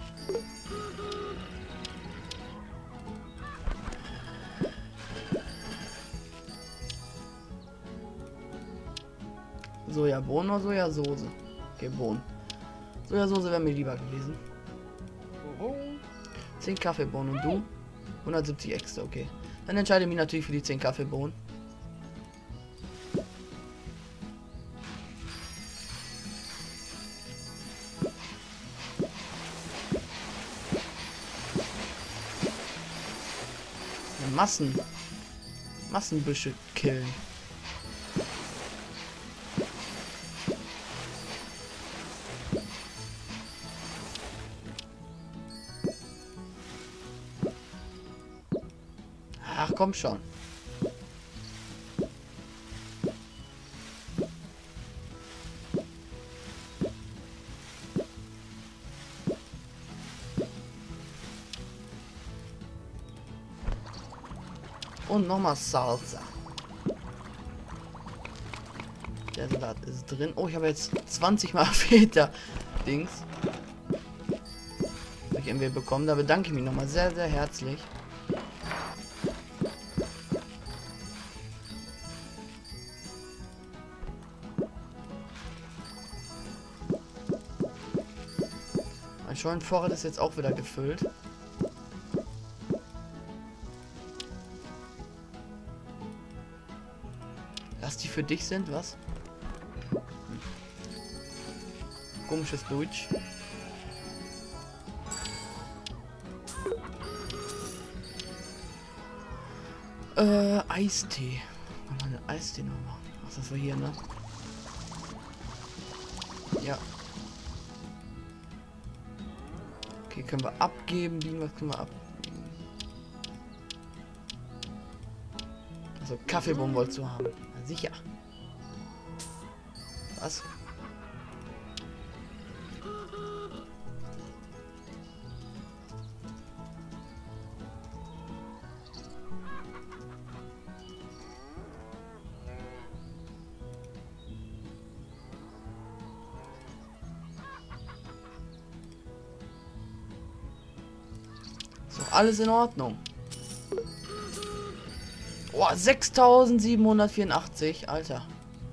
Sojabohnen oder Sojasauce? Okay, Bohnen. Sojasauce wäre mir lieber gewesen. zehn Kaffeebohnen und du? hundertsiebzig extra, okay. Dann entscheide ich mich natürlich für die zehn Kaffeebohnen. Ja, Massen. Massenbüsche killen. Ach, komm schon. Und nochmal Salsa. Der Salat ist drin. Oh, ich habe jetzt zwanzig Mal Feta Dings. Habe ich irgendwie bekommen. Da bedanke ich mich nochmal sehr, sehr herzlich. Mein Scheunenvorrat ist jetzt auch wieder gefüllt. Dass die für dich sind, was? Komisches Deutsch. Äh, Eistee. Mal eine Eistee nochmal. Was ist das für hier, ne? Ja. Okay, können wir abgeben. Was können wir abgeben? Also Kaffeebohnen wolltest du haben. Na sicher. Was? Ist doch alles in Ordnung. Oh, sechstausendsiebenhundertvierundachtzig, Alter.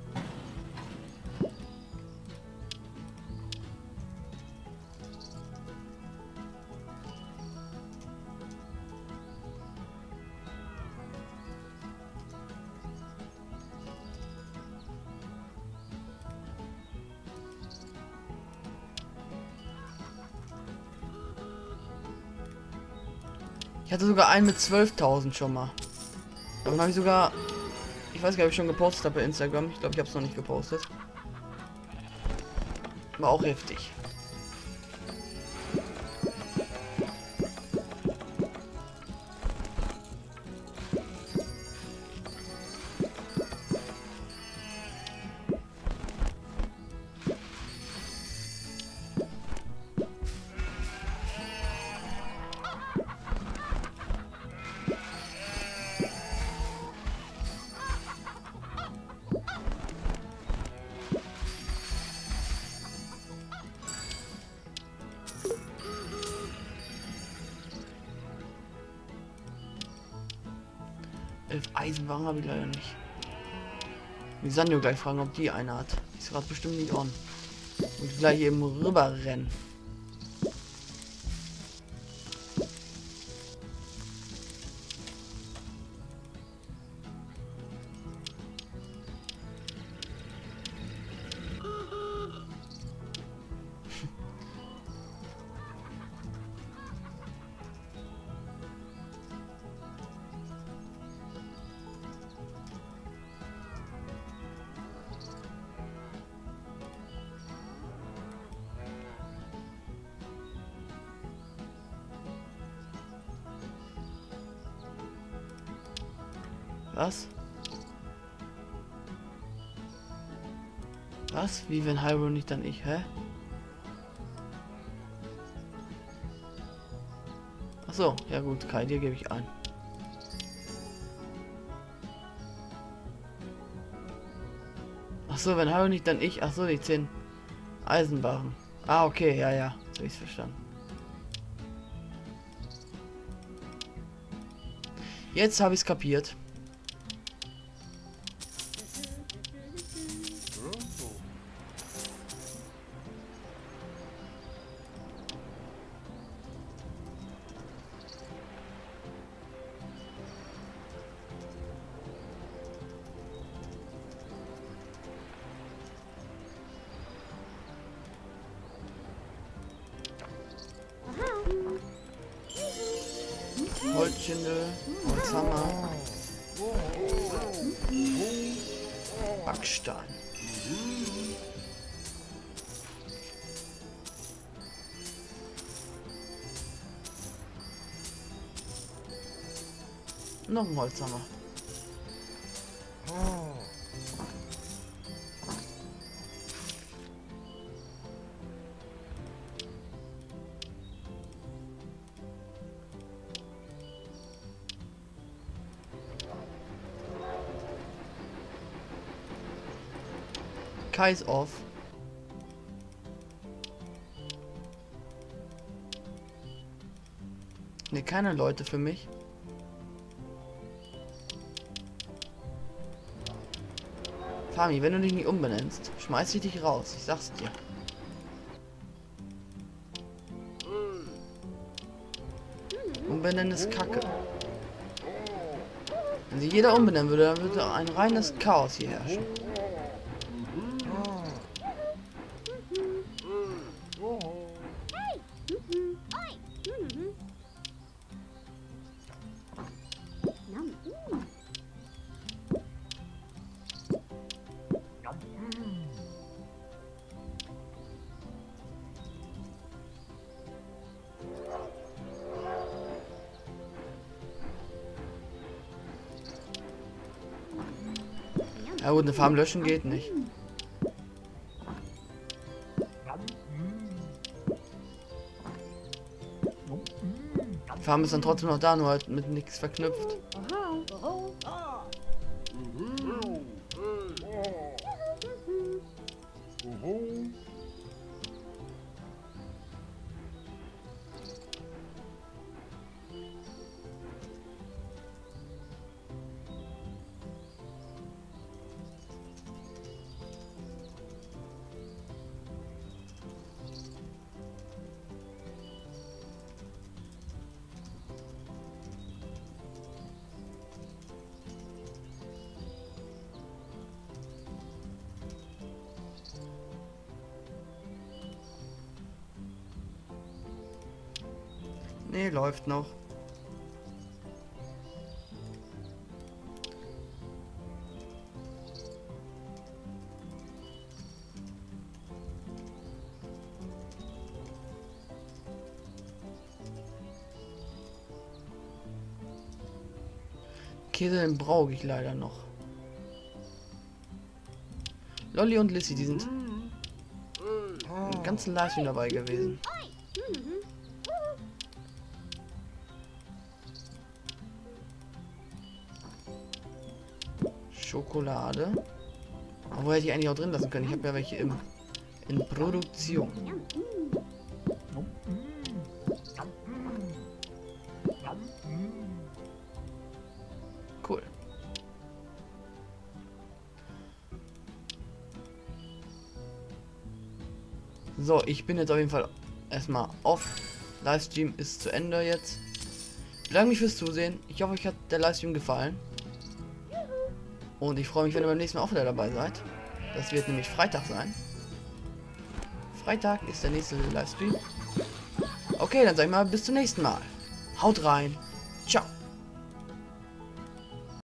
Ich hatte sogar einen mit zwölftausend schon mal. Dann habe ich sogar... Ich weiß gar nicht, ob ich schon gepostet habe bei Instagram. Ich glaube, ich habe es noch nicht gepostet. War auch heftig. Elf Eisenwagen habe ich leider nicht. Die Sanjo gleich fragen, ob die eine hat. Die ist gerade bestimmt nicht on. Und gleich eben rüber rennen. Was? Was? Wie wenn Hyrule nicht dann ich, hä? Ach so, ja gut, Kai, dir gebe ich ein. Ach so, wenn Hyrule nicht dann ich, ach so, die zehn Eisenbahnen. Ah, okay, ja, ja, so ich es verstanden. Jetzt habe ich es kapiert. Holzschindel, Holzhammer, Backstein. Noch ein Holzhammer. Kai ist off. Ne, keine Leute für mich. Fami, wenn du dich nicht umbenennst, schmeiß ich dich raus. Ich sag's dir. Umbenennen ist Kacke. Wenn sich jeder umbenennen würde, dann würde ein reines Chaos hier herrschen. Ja gut, eine Farm löschen geht nicht. Die Farm ist dann trotzdem noch da, nur halt mit nichts verknüpft. Nee, läuft noch. Käse, den brauche ich leider noch. Lolli und Lissy, die sind den ganzen Livestream dabei gewesen. Schokolade. Aber hätte ich eigentlich auch drin lassen können. Ich habe ja welche im, in Produktion. Cool. So, ich bin jetzt auf jeden Fall erstmal off. Livestream ist zu Ende jetzt. Ich bedanke mich fürs Zusehen. Ich hoffe, euch hat der Livestream gefallen. Und ich freue mich, wenn ihr beim nächsten Mal auch wieder dabei seid. Das wird nämlich Freitag sein. Freitag ist der nächste Livestream. Okay, dann sag ich mal bis zum nächsten Mal. Haut rein. Ciao.